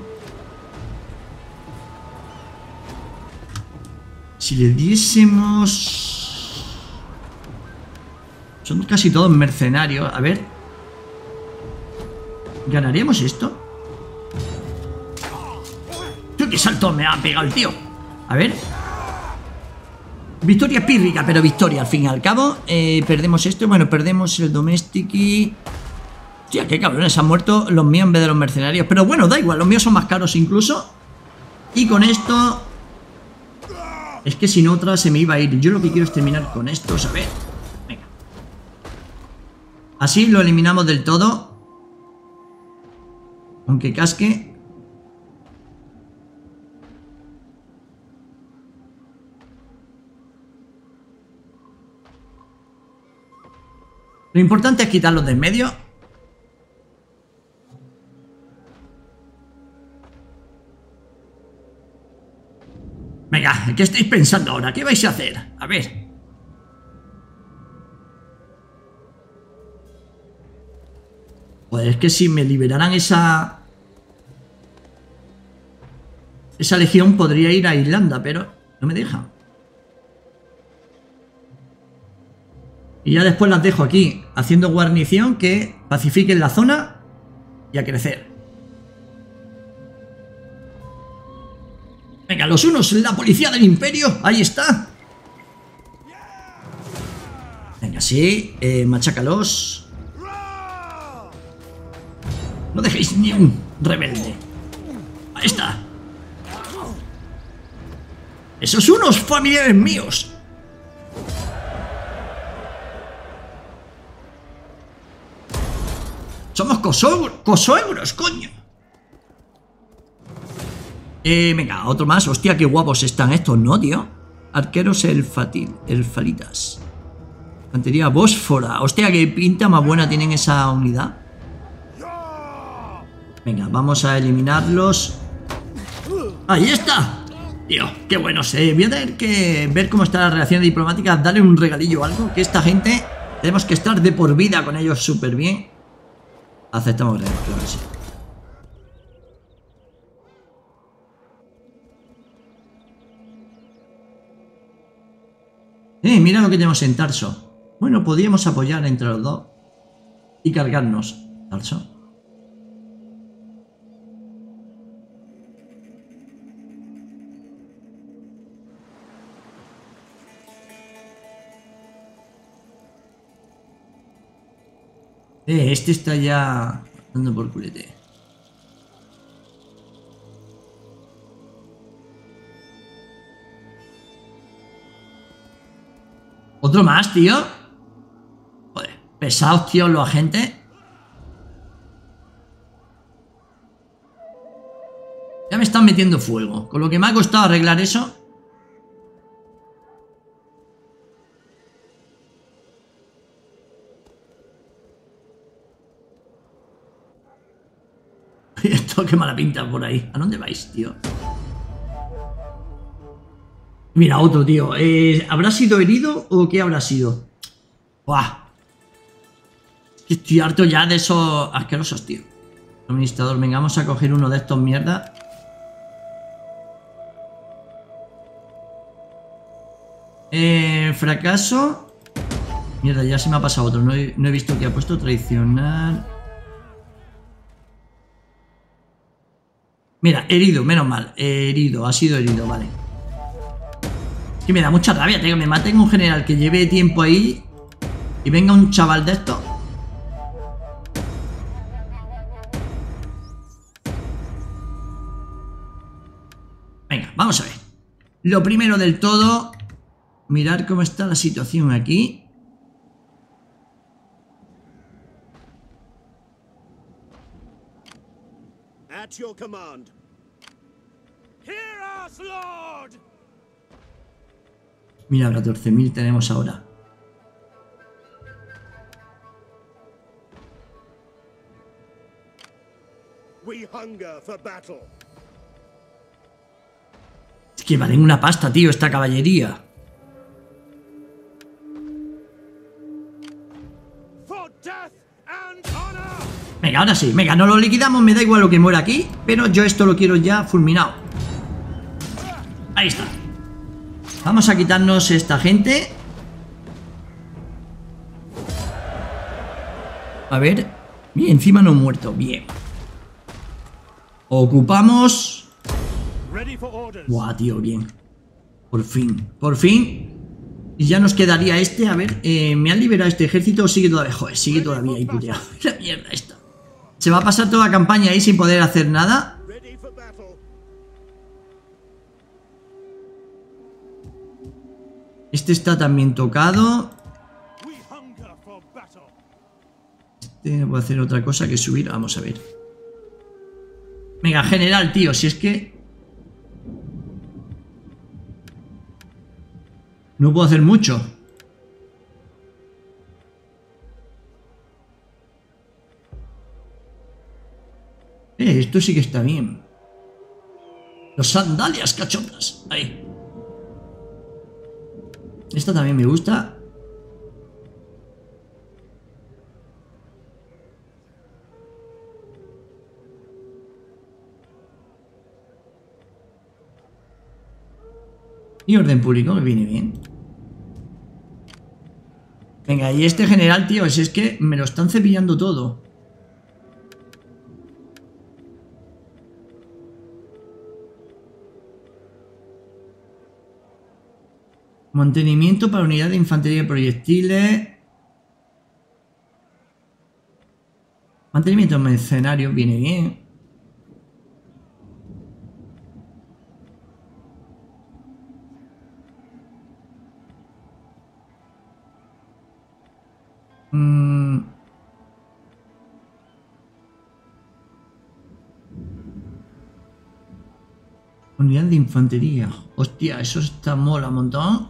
Si le diésemos... Son casi todos mercenarios. A ver. ¿Ganaríamos esto? ¡Tío, qué salto me ha pegado el tío! A ver. Victoria pírrica, pero victoria al fin y al cabo. eh, Perdemos esto. Bueno, perdemos el Domestic. Hostia, qué cabrones, han muerto los míos en vez de los mercenarios. Pero bueno, da igual, los míos son más caros incluso. Y con esto... Es que sin otra se me iba a ir. Yo lo que quiero es terminar con esto, ¿sabes? Venga. Así lo eliminamos del todo. Aunque casque. Lo importante es quitarlos de en medio. Venga, ¿qué estáis pensando ahora? ¿Qué vais a hacer? A ver. Pues es que si me liberaran esa... Esa legión podría ir a Irlanda, pero no me dejan. Y ya después las dejo aquí, haciendo guarnición que pacifiquen la zona y a crecer. Venga, los unos, la policía del imperio, ahí está. Venga, sí, eh, machácalos. No dejéis ni un rebelde. Ahí está. Esos unos familiares míos. Somos cosuegros, coño. Eh, venga, otro más. Hostia, qué guapos están estos, ¿no, tío? Arqueros elfatil, elfalitas. Infantería bósfora. Hostia, qué pinta más buena tienen esa unidad. Venga, vamos a eliminarlos. ¡Ahí está! Tío, qué bueno. Eh. Voy a tener que ver cómo está la relación diplomática. Darle un regalillo o algo. Que esta gente, tenemos que estar de por vida con ellos súper bien. Aceptamos regalos, claro que sí. Eh, mira lo que tenemos en Tarso. Bueno, podríamos apoyar entre los dos y cargarnos Tarso. Eh, este está ya dando por culete. Otro más, tío. Joder, pesados, tío, los agentes. Ya me están metiendo fuego. Con lo que me ha costado arreglar eso. Esto, qué mala pinta por ahí. ¿A dónde vais, tío? Mira, otro, tío. Eh, ¿Habrá sido herido o qué habrá sido? ¡Buah! Estoy harto ya de esos asquerosos, tío. Administrador, venga, vamos a coger uno de estos mierdas. Eh, fracaso. Mierda, ya se me ha pasado otro. No he, no he visto que ha puesto traicionar. Mira, herido, menos mal. Herido, ha sido herido, vale. Es que me da mucha rabia, tío, que me maten un general que lleve tiempo ahí y venga un chaval de estos. Venga, vamos a ver. Lo primero del todo, mirar cómo está la situación aquí. At your command. Hear us, Lord. Mira, catorce mil tenemos ahora. Es que valen una pasta, tío, esta caballería. Venga, ahora sí, venga, no lo liquidamos, me da igual lo que muera aquí, pero yo esto lo quiero ya fulminado. Ahí está. Vamos a quitarnos esta gente. A ver. Bien, encima no he muerto, bien. Ocupamos. Buah, tío, bien. Por fin, por fin. Y ya nos quedaría este, a ver, eh, ¿me han liberado este ejército o sigue todavía? Joder, sigue todavía ahí puteado. La mierda esta. Se va a pasar toda la campaña ahí sin poder hacer nada. Este está también tocado. Este no puede hacer otra cosa que subir. Vamos a ver. Venga, general, tío, si es que... no puedo hacer mucho. Eh, esto sí que está bien. Los sandalias cachondas. Ahí. Esta también me gusta. Y orden público me viene bien. Venga, y este general, tío, si es que me lo están cepillando todo. Mantenimiento para unidad de infantería de proyectiles. Mantenimiento de mercenarios viene bien. Mm. Unidad de infantería. Hostia, eso está mola un montón.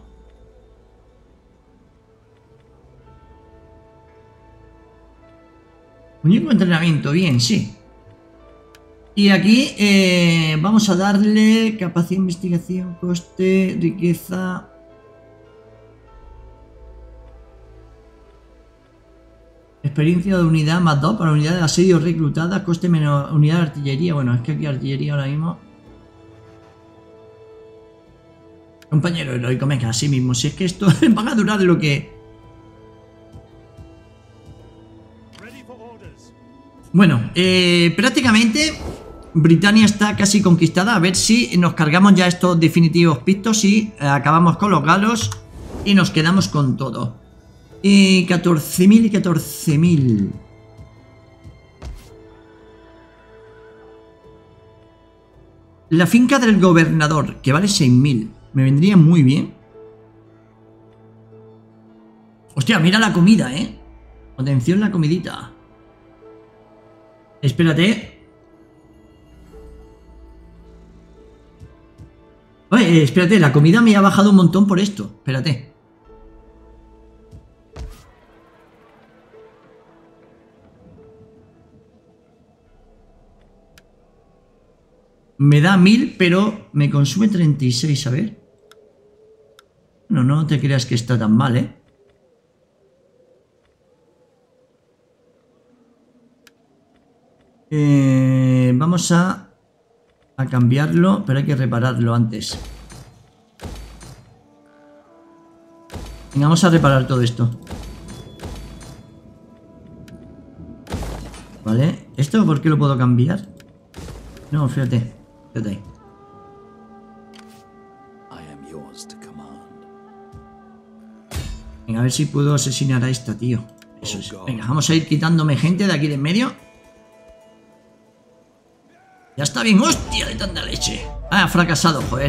Muñeco de entrenamiento, bien, sí. Y aquí eh, vamos a darle capacidad de investigación, coste, riqueza. Experiencia de unidad más dos para unidad de asedio reclutada, coste menos unidad de artillería. Bueno, es que aquí artillería ahora mismo. Compañero heroico, venga, así mismo. Si es que esto va a durar lo que... Bueno, eh, prácticamente Britania está casi conquistada. A ver si nos cargamos ya estos definitivos pictos y acabamos con los galos y nos quedamos con todo. Y catorce mil y catorce mil. La finca del gobernador, que vale seis mil. Me vendría muy bien. Hostia, mira la comida, ¿eh? Atención la comidita. Espérate. Oye, espérate, la comida me ha bajado un montón por esto. Espérate. Me da mil, pero me consume treinta y seis, a ver. No, no te creas que está tan mal, ¿eh? Eh, vamos a, a cambiarlo, pero hay que repararlo antes. Venga, vamos a reparar todo esto. Vale, ¿esto por qué lo puedo cambiar? No, fíjate, fíjate ahí. Venga, a ver si puedo asesinar a esta, tío. Eso es. Venga, vamos a ir quitándome gente de aquí de en medio. Ya está bien, hostia, de tanta leche. Ah, fracasado, joder.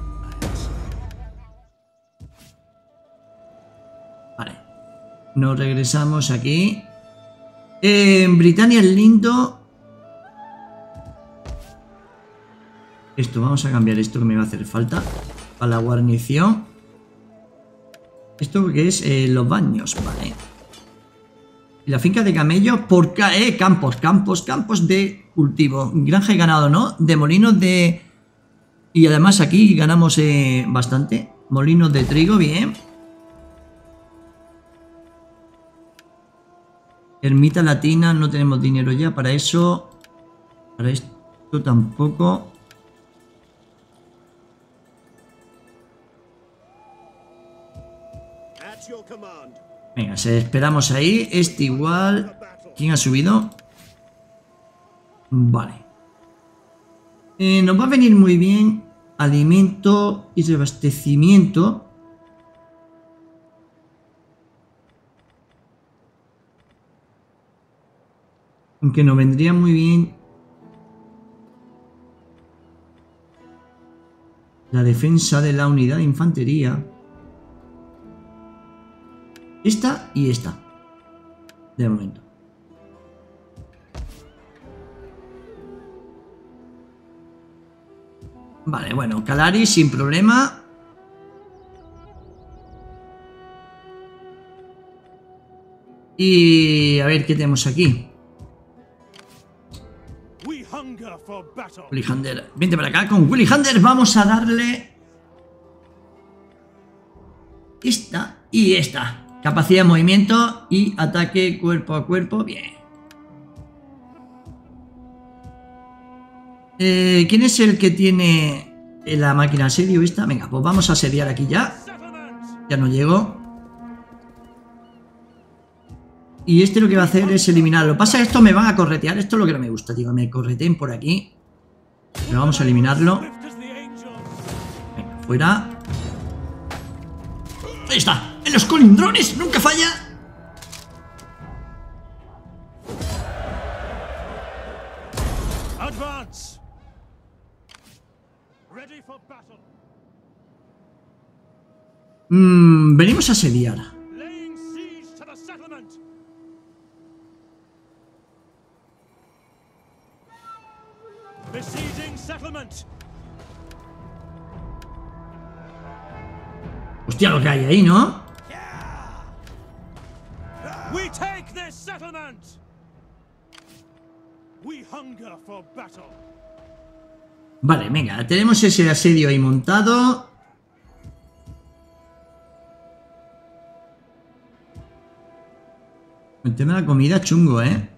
Vale. Nos regresamos aquí. Eh, Britania es lindo. Esto, vamos a cambiar esto que me va a hacer falta. Para la guarnición. Esto que es eh, los baños, vale. Y la finca de camellos por ca eh, campos, campos, campos de cultivo. Granja y ganado, ¿no? De molinos de... Y además aquí ganamos eh, bastante. Molinos de trigo, bien. Ermita latina, no tenemos dinero ya para eso. Para esto tampoco. Venga, se esperamos ahí. Este igual. ¿Quién ha subido? Vale. Eh, nos va a venir muy bien alimento y reabastecimiento. Aunque nos vendría muy bien la defensa de la unidad de infantería. Esta y esta. De momento. Vale, bueno, Calari sin problema. Y a ver qué tenemos aquí. Willy Hunter, vente para acá. Con Willy Hunter vamos a darle esta y esta. Capacidad de movimiento y ataque cuerpo a cuerpo. Bien. Eh, ¿Quién es el que tiene la máquina de asedio esta? Venga, pues vamos a asediar aquí ya. Ya no llego. Y este lo que va a hacer es eliminarlo. Lo que pasa es que esto me van a corretear. Esto es lo que no me gusta, tío. Me correteen por aquí. Pero vamos a eliminarlo. Venga, fuera. Ahí está. En los colindrones nunca falla. Mm, venimos a asediar. Hostia, lo que hay ahí, ¿no? Vale, venga, tenemos ese asedio ahí montado. El tema de la comida chungo, ¿eh?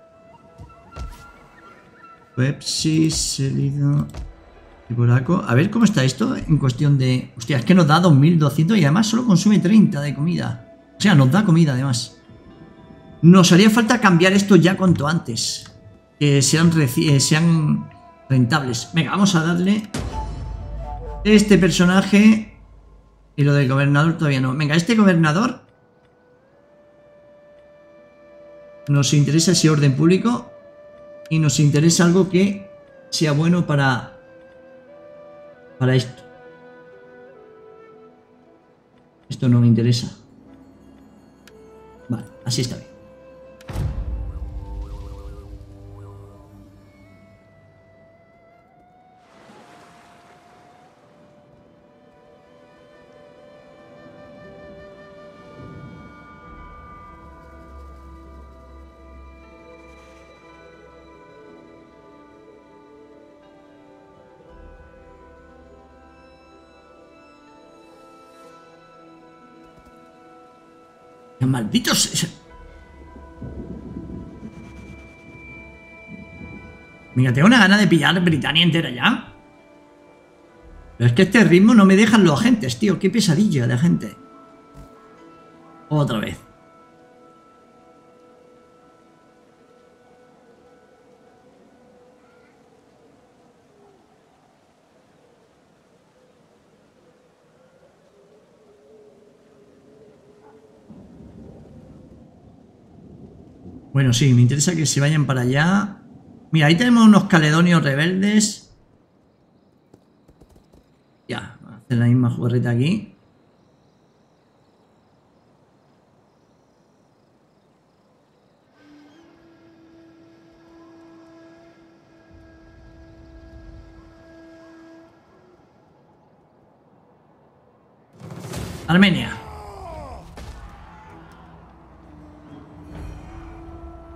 Pepsi, Selido... y Boraco. A ver cómo está esto en cuestión de... Hostia, es que nos da dos mil doscientos y además solo consume treinta de comida. O sea, nos da comida además. Nos haría falta cambiar esto ya cuanto antes. Que sean, eh, sean rentables. Venga, vamos a darle... Este personaje... Y lo del gobernador todavía no. Venga, este gobernador... Nos interesa ese orden público. Y nos interesa algo que sea bueno para... Para esto. Esto no me interesa. Vale, así está bien. ¡Malditos! Venga, tengo una gana de pillar Britania entera ya. Pero es que este ritmo no me dejan los agentes, tío. Qué pesadilla de agente. Otra vez. Bueno, sí, me interesa que se vayan para allá. Mira, ahí tenemos unos caledonios rebeldes. Ya, voy a hacer la misma jugarreta aquí. Armenia.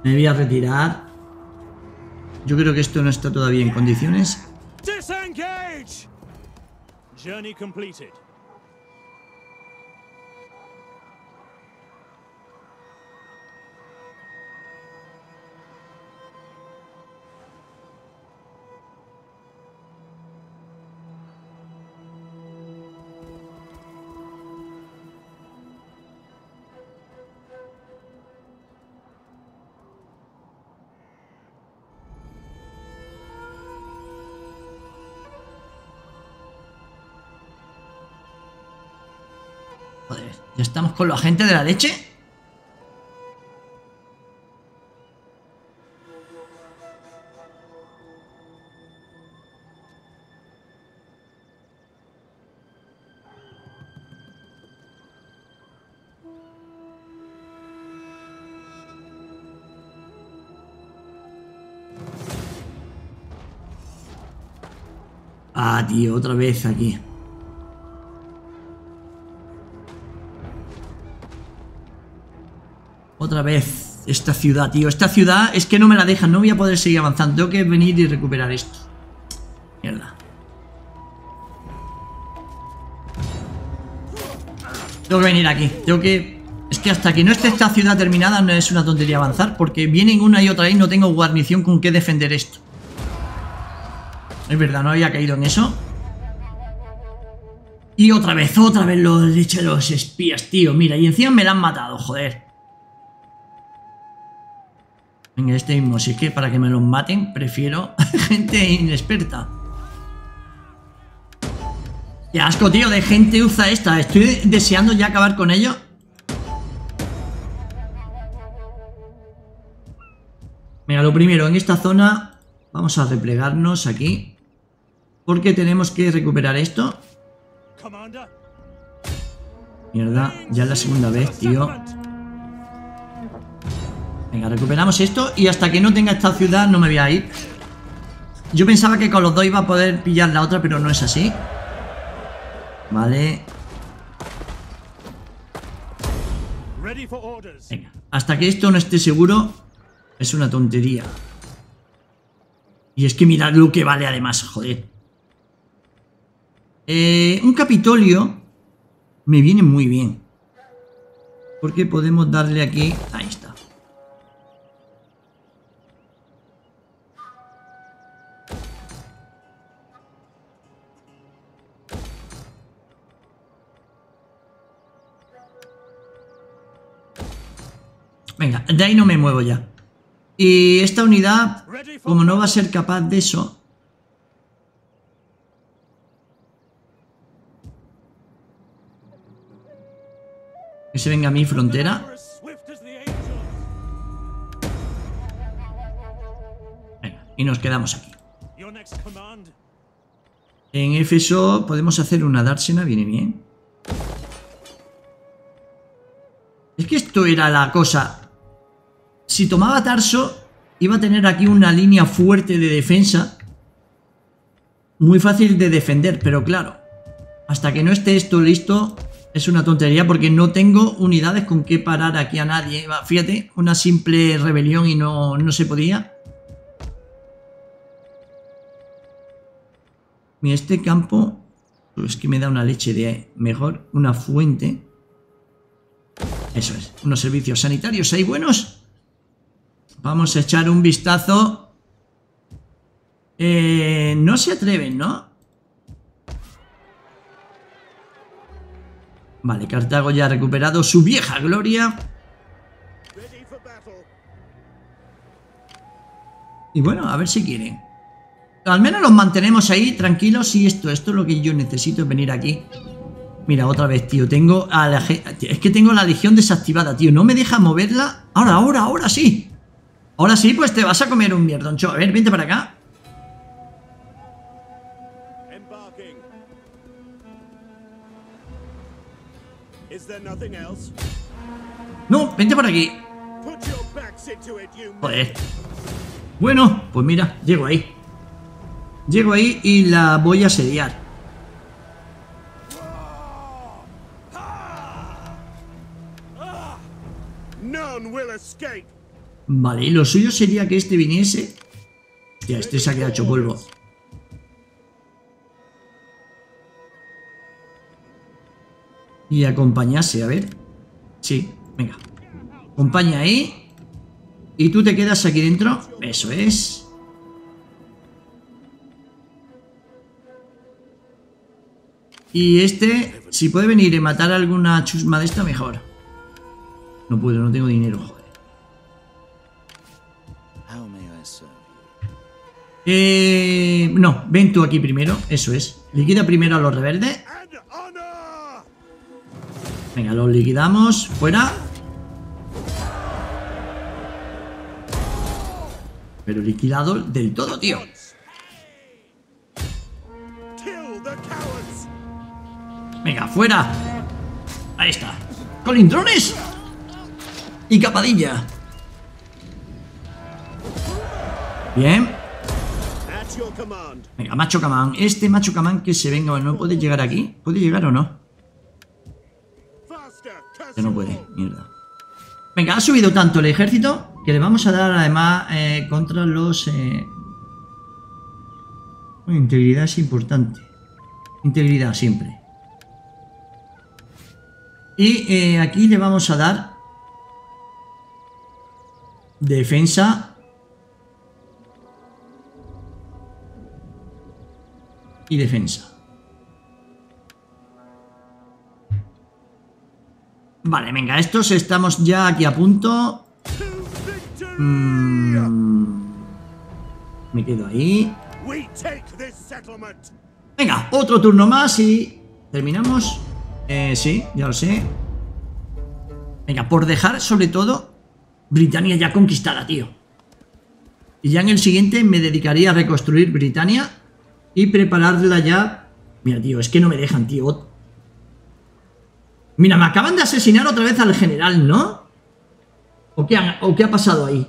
Me voy a retirar. Yo creo que esto no está todavía en condiciones. Disengage! Journey completed. Joder, ¿ya estamos con los agentes de la leche? Ah, tío, otra vez aquí. Otra vez esta ciudad, tío. Esta ciudad es que no me la dejan. No voy a poder seguir avanzando. Tengo que venir y recuperar esto. Mierda. Tengo que venir aquí. Tengo que... Es que hasta que no esté esta ciudad terminada no es una tontería avanzar. Porque vienen una y otra vez y no tengo guarnición con qué defender esto. Es verdad, no había caído en eso. Y otra vez, otra vez los lecheros espías, tío. Mira, y encima me la han matado, joder. Venga, este mismo, si es que para que me los maten prefiero gente inexperta. Qué asco, tío, de gente usa esta. Estoy deseando ya acabar con ello. Venga, lo primero, en esta zona vamos a replegarnos aquí. Porque tenemos que recuperar esto. Mierda, ya es la segunda vez, tío. Venga, recuperamos esto y hasta que no tenga esta ciudad no me voy a ir. Yo pensaba que con los dos iba a poder pillar la otra, pero no es así. Vale. Venga, hasta que esto no esté seguro es una tontería. Y es que mirad lo que vale además, joder. Eh, un Capitolio me viene muy bien. Porque podemos darle aquí... Ahí está. Venga, de ahí no me muevo ya. Y esta unidad, como no va a ser capaz de eso... Que se venga a mi frontera. Venga, y nos quedamos aquí. En Éfeso podemos hacer una dársena, viene bien. Es que esto era la cosa. Si tomaba Tarso, iba a tener aquí una línea fuerte de defensa. Muy fácil de defender, pero claro, hasta que no esté esto listo... Es una tontería porque no tengo unidades con que parar aquí a nadie. Fíjate, una simple rebelión y no, no se podía. Mira, este campo... Es que me da una leche de mejor. Una fuente. Eso es. Unos servicios sanitarios ahí buenos. Vamos a echar un vistazo. Eh, no se atreven, ¿no? Vale, Cartago ya ha recuperado su vieja gloria. Y bueno, a ver si quieren. Al menos los mantenemos ahí tranquilos. Y esto, esto es lo que yo necesito, es venir aquí. Mira, otra vez, tío. Tengo a la... Es que tengo la legión desactivada, tío. No me deja moverla. Ahora, ahora, ahora sí. Ahora sí, pues te vas a comer un mierdoncho. A ver, vente para acá. No, vente por aquí. Joder. Bueno, pues mira, llego ahí. Llego ahí y la voy a asediar. Vale, y lo suyo sería que este viniese. Hostia, este se ha quedado hecho polvo. Y acompañase, a ver. Sí, venga. Acompaña ahí. Y tú te quedas aquí dentro. Eso es. Y este, si puede venir y matar alguna chusma de esta, mejor. No puedo, no tengo dinero, joder. Eh, no, ven tú aquí primero. Eso es. Liquida primero a los reverdes. Venga, los liquidamos. Fuera. Pero liquidado del todo, tío. Venga, fuera. Ahí está. Colindrones y capadilla. Bien. Venga, macho camán. Este macho camán que se venga. ¿No puede llegar aquí? ¿Puede llegar o no? Que no puede, mierda. Venga, ha subido tanto el ejército que le vamos a dar además eh, contra los... Eh... Bueno, integridad es importante. Integridad siempre. Y eh, aquí le vamos a dar defensa y defensa. Vale, venga, estos estamos ya aquí a punto. Mm, me quedo ahí. Venga, otro turno más y terminamos. Eh, sí, ya lo sé. Venga, por dejar sobre todo Britania ya conquistada, tío. Y ya en el siguiente me dedicaría a reconstruir Britania y prepararla ya. Mira, tío, es que no me dejan, tío. Mira, me acaban de asesinar otra vez al general, ¿no? ¿O qué, han, ¿O qué ha pasado ahí?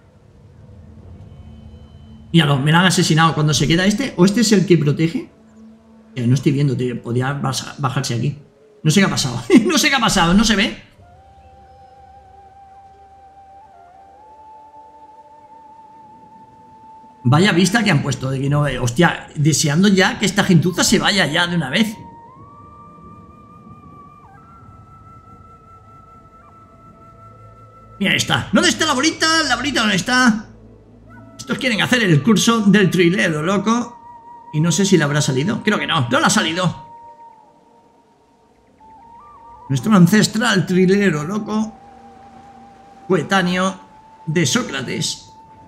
Míralo, me lo han asesinado. Cuando se queda este, ¿o este es el que protege? Eh, no estoy viendo, tío. Podía bajarse aquí. No sé qué ha pasado. No sé qué ha pasado, no se ve. Vaya vista que han puesto de que no ve. Hostia, deseando ya que esta gentuza se vaya ya de una vez. Mira, ahí está. ¿Dónde está la bolita? ¿La bolita dónde está? Estos quieren hacer el curso del trilero loco. Y no sé si le habrá salido. Creo que no. No le ha salido. Nuestro ancestral trilero loco. Coetáneo de Sócrates.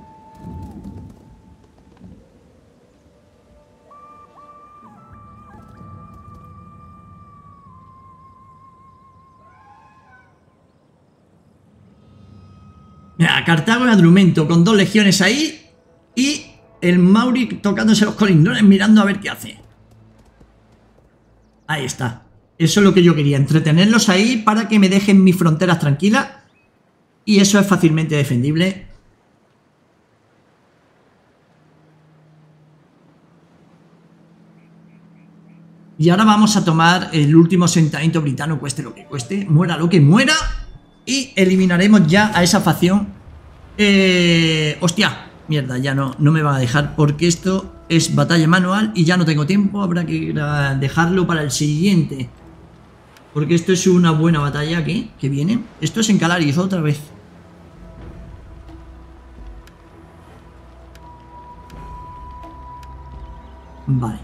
Mira, Cartago y Adrumento con dos legiones ahí. Y el Mauri tocándose los colindrones mirando a ver qué hace. Ahí está. Eso es lo que yo quería, entretenerlos ahí para que me dejen mis fronteras tranquilas. Y eso es fácilmente defendible. Y ahora vamos a tomar el último asentamiento britano, cueste lo que cueste, muera lo que muera. Y eliminaremos ya a esa facción. Eh, hostia, mierda, ya no, no me van a dejar porque esto es batalla manual y ya no tengo tiempo. Habrá que dejarlo para el siguiente. Porque esto es una buena batalla aquí, que viene. Esto es en Calaris otra vez. Vale.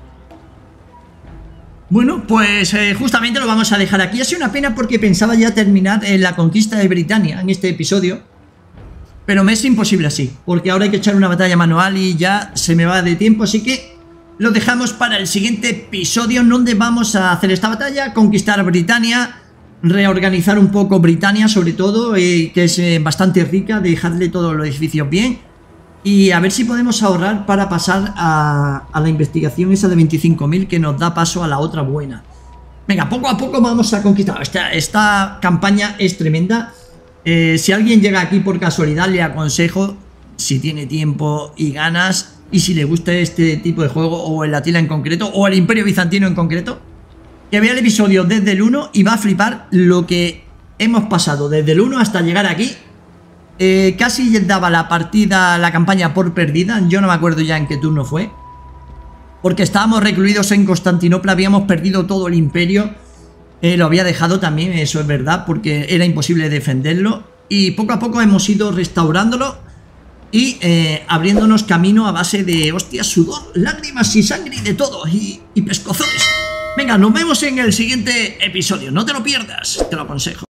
Bueno, pues eh, justamente lo vamos a dejar aquí. Ha sido una pena porque pensaba ya terminar eh, la conquista de Britania en este episodio. Pero me es imposible así, porque ahora hay que echar una batalla manual y ya se me va de tiempo. Así que lo dejamos para el siguiente episodio, donde vamos a hacer esta batalla, conquistar Britania, reorganizar un poco Britania sobre todo, eh, que es eh, bastante rica, dejarle todos los edificios bien. Y a ver si podemos ahorrar para pasar a, a la investigación esa de veinticinco mil que nos da paso a la otra buena. Venga, poco a poco vamos a conquistar. Esta, esta campaña es tremenda. Eh, si alguien llega aquí por casualidad, le aconsejo, si tiene tiempo y ganas, y si le gusta este tipo de juego, o el Atila en concreto, o el Imperio Bizantino en concreto, que vea el episodio desde el uno y va a flipar lo que hemos pasado desde el uno hasta llegar aquí. Eh, casi daba la partida, la campaña por perdida. Yo no me acuerdo ya en qué turno fue, porque estábamos recluidos en Constantinopla, habíamos perdido todo el imperio. Eh, lo había dejado también, eso es verdad, porque era imposible defenderlo. Y poco a poco hemos ido restaurándolo y eh, abriéndonos camino a base de hostias, sudor, lágrimas y sangre y de todo, y, y pescozones. Venga, nos vemos en el siguiente episodio, no te lo pierdas, te lo aconsejo.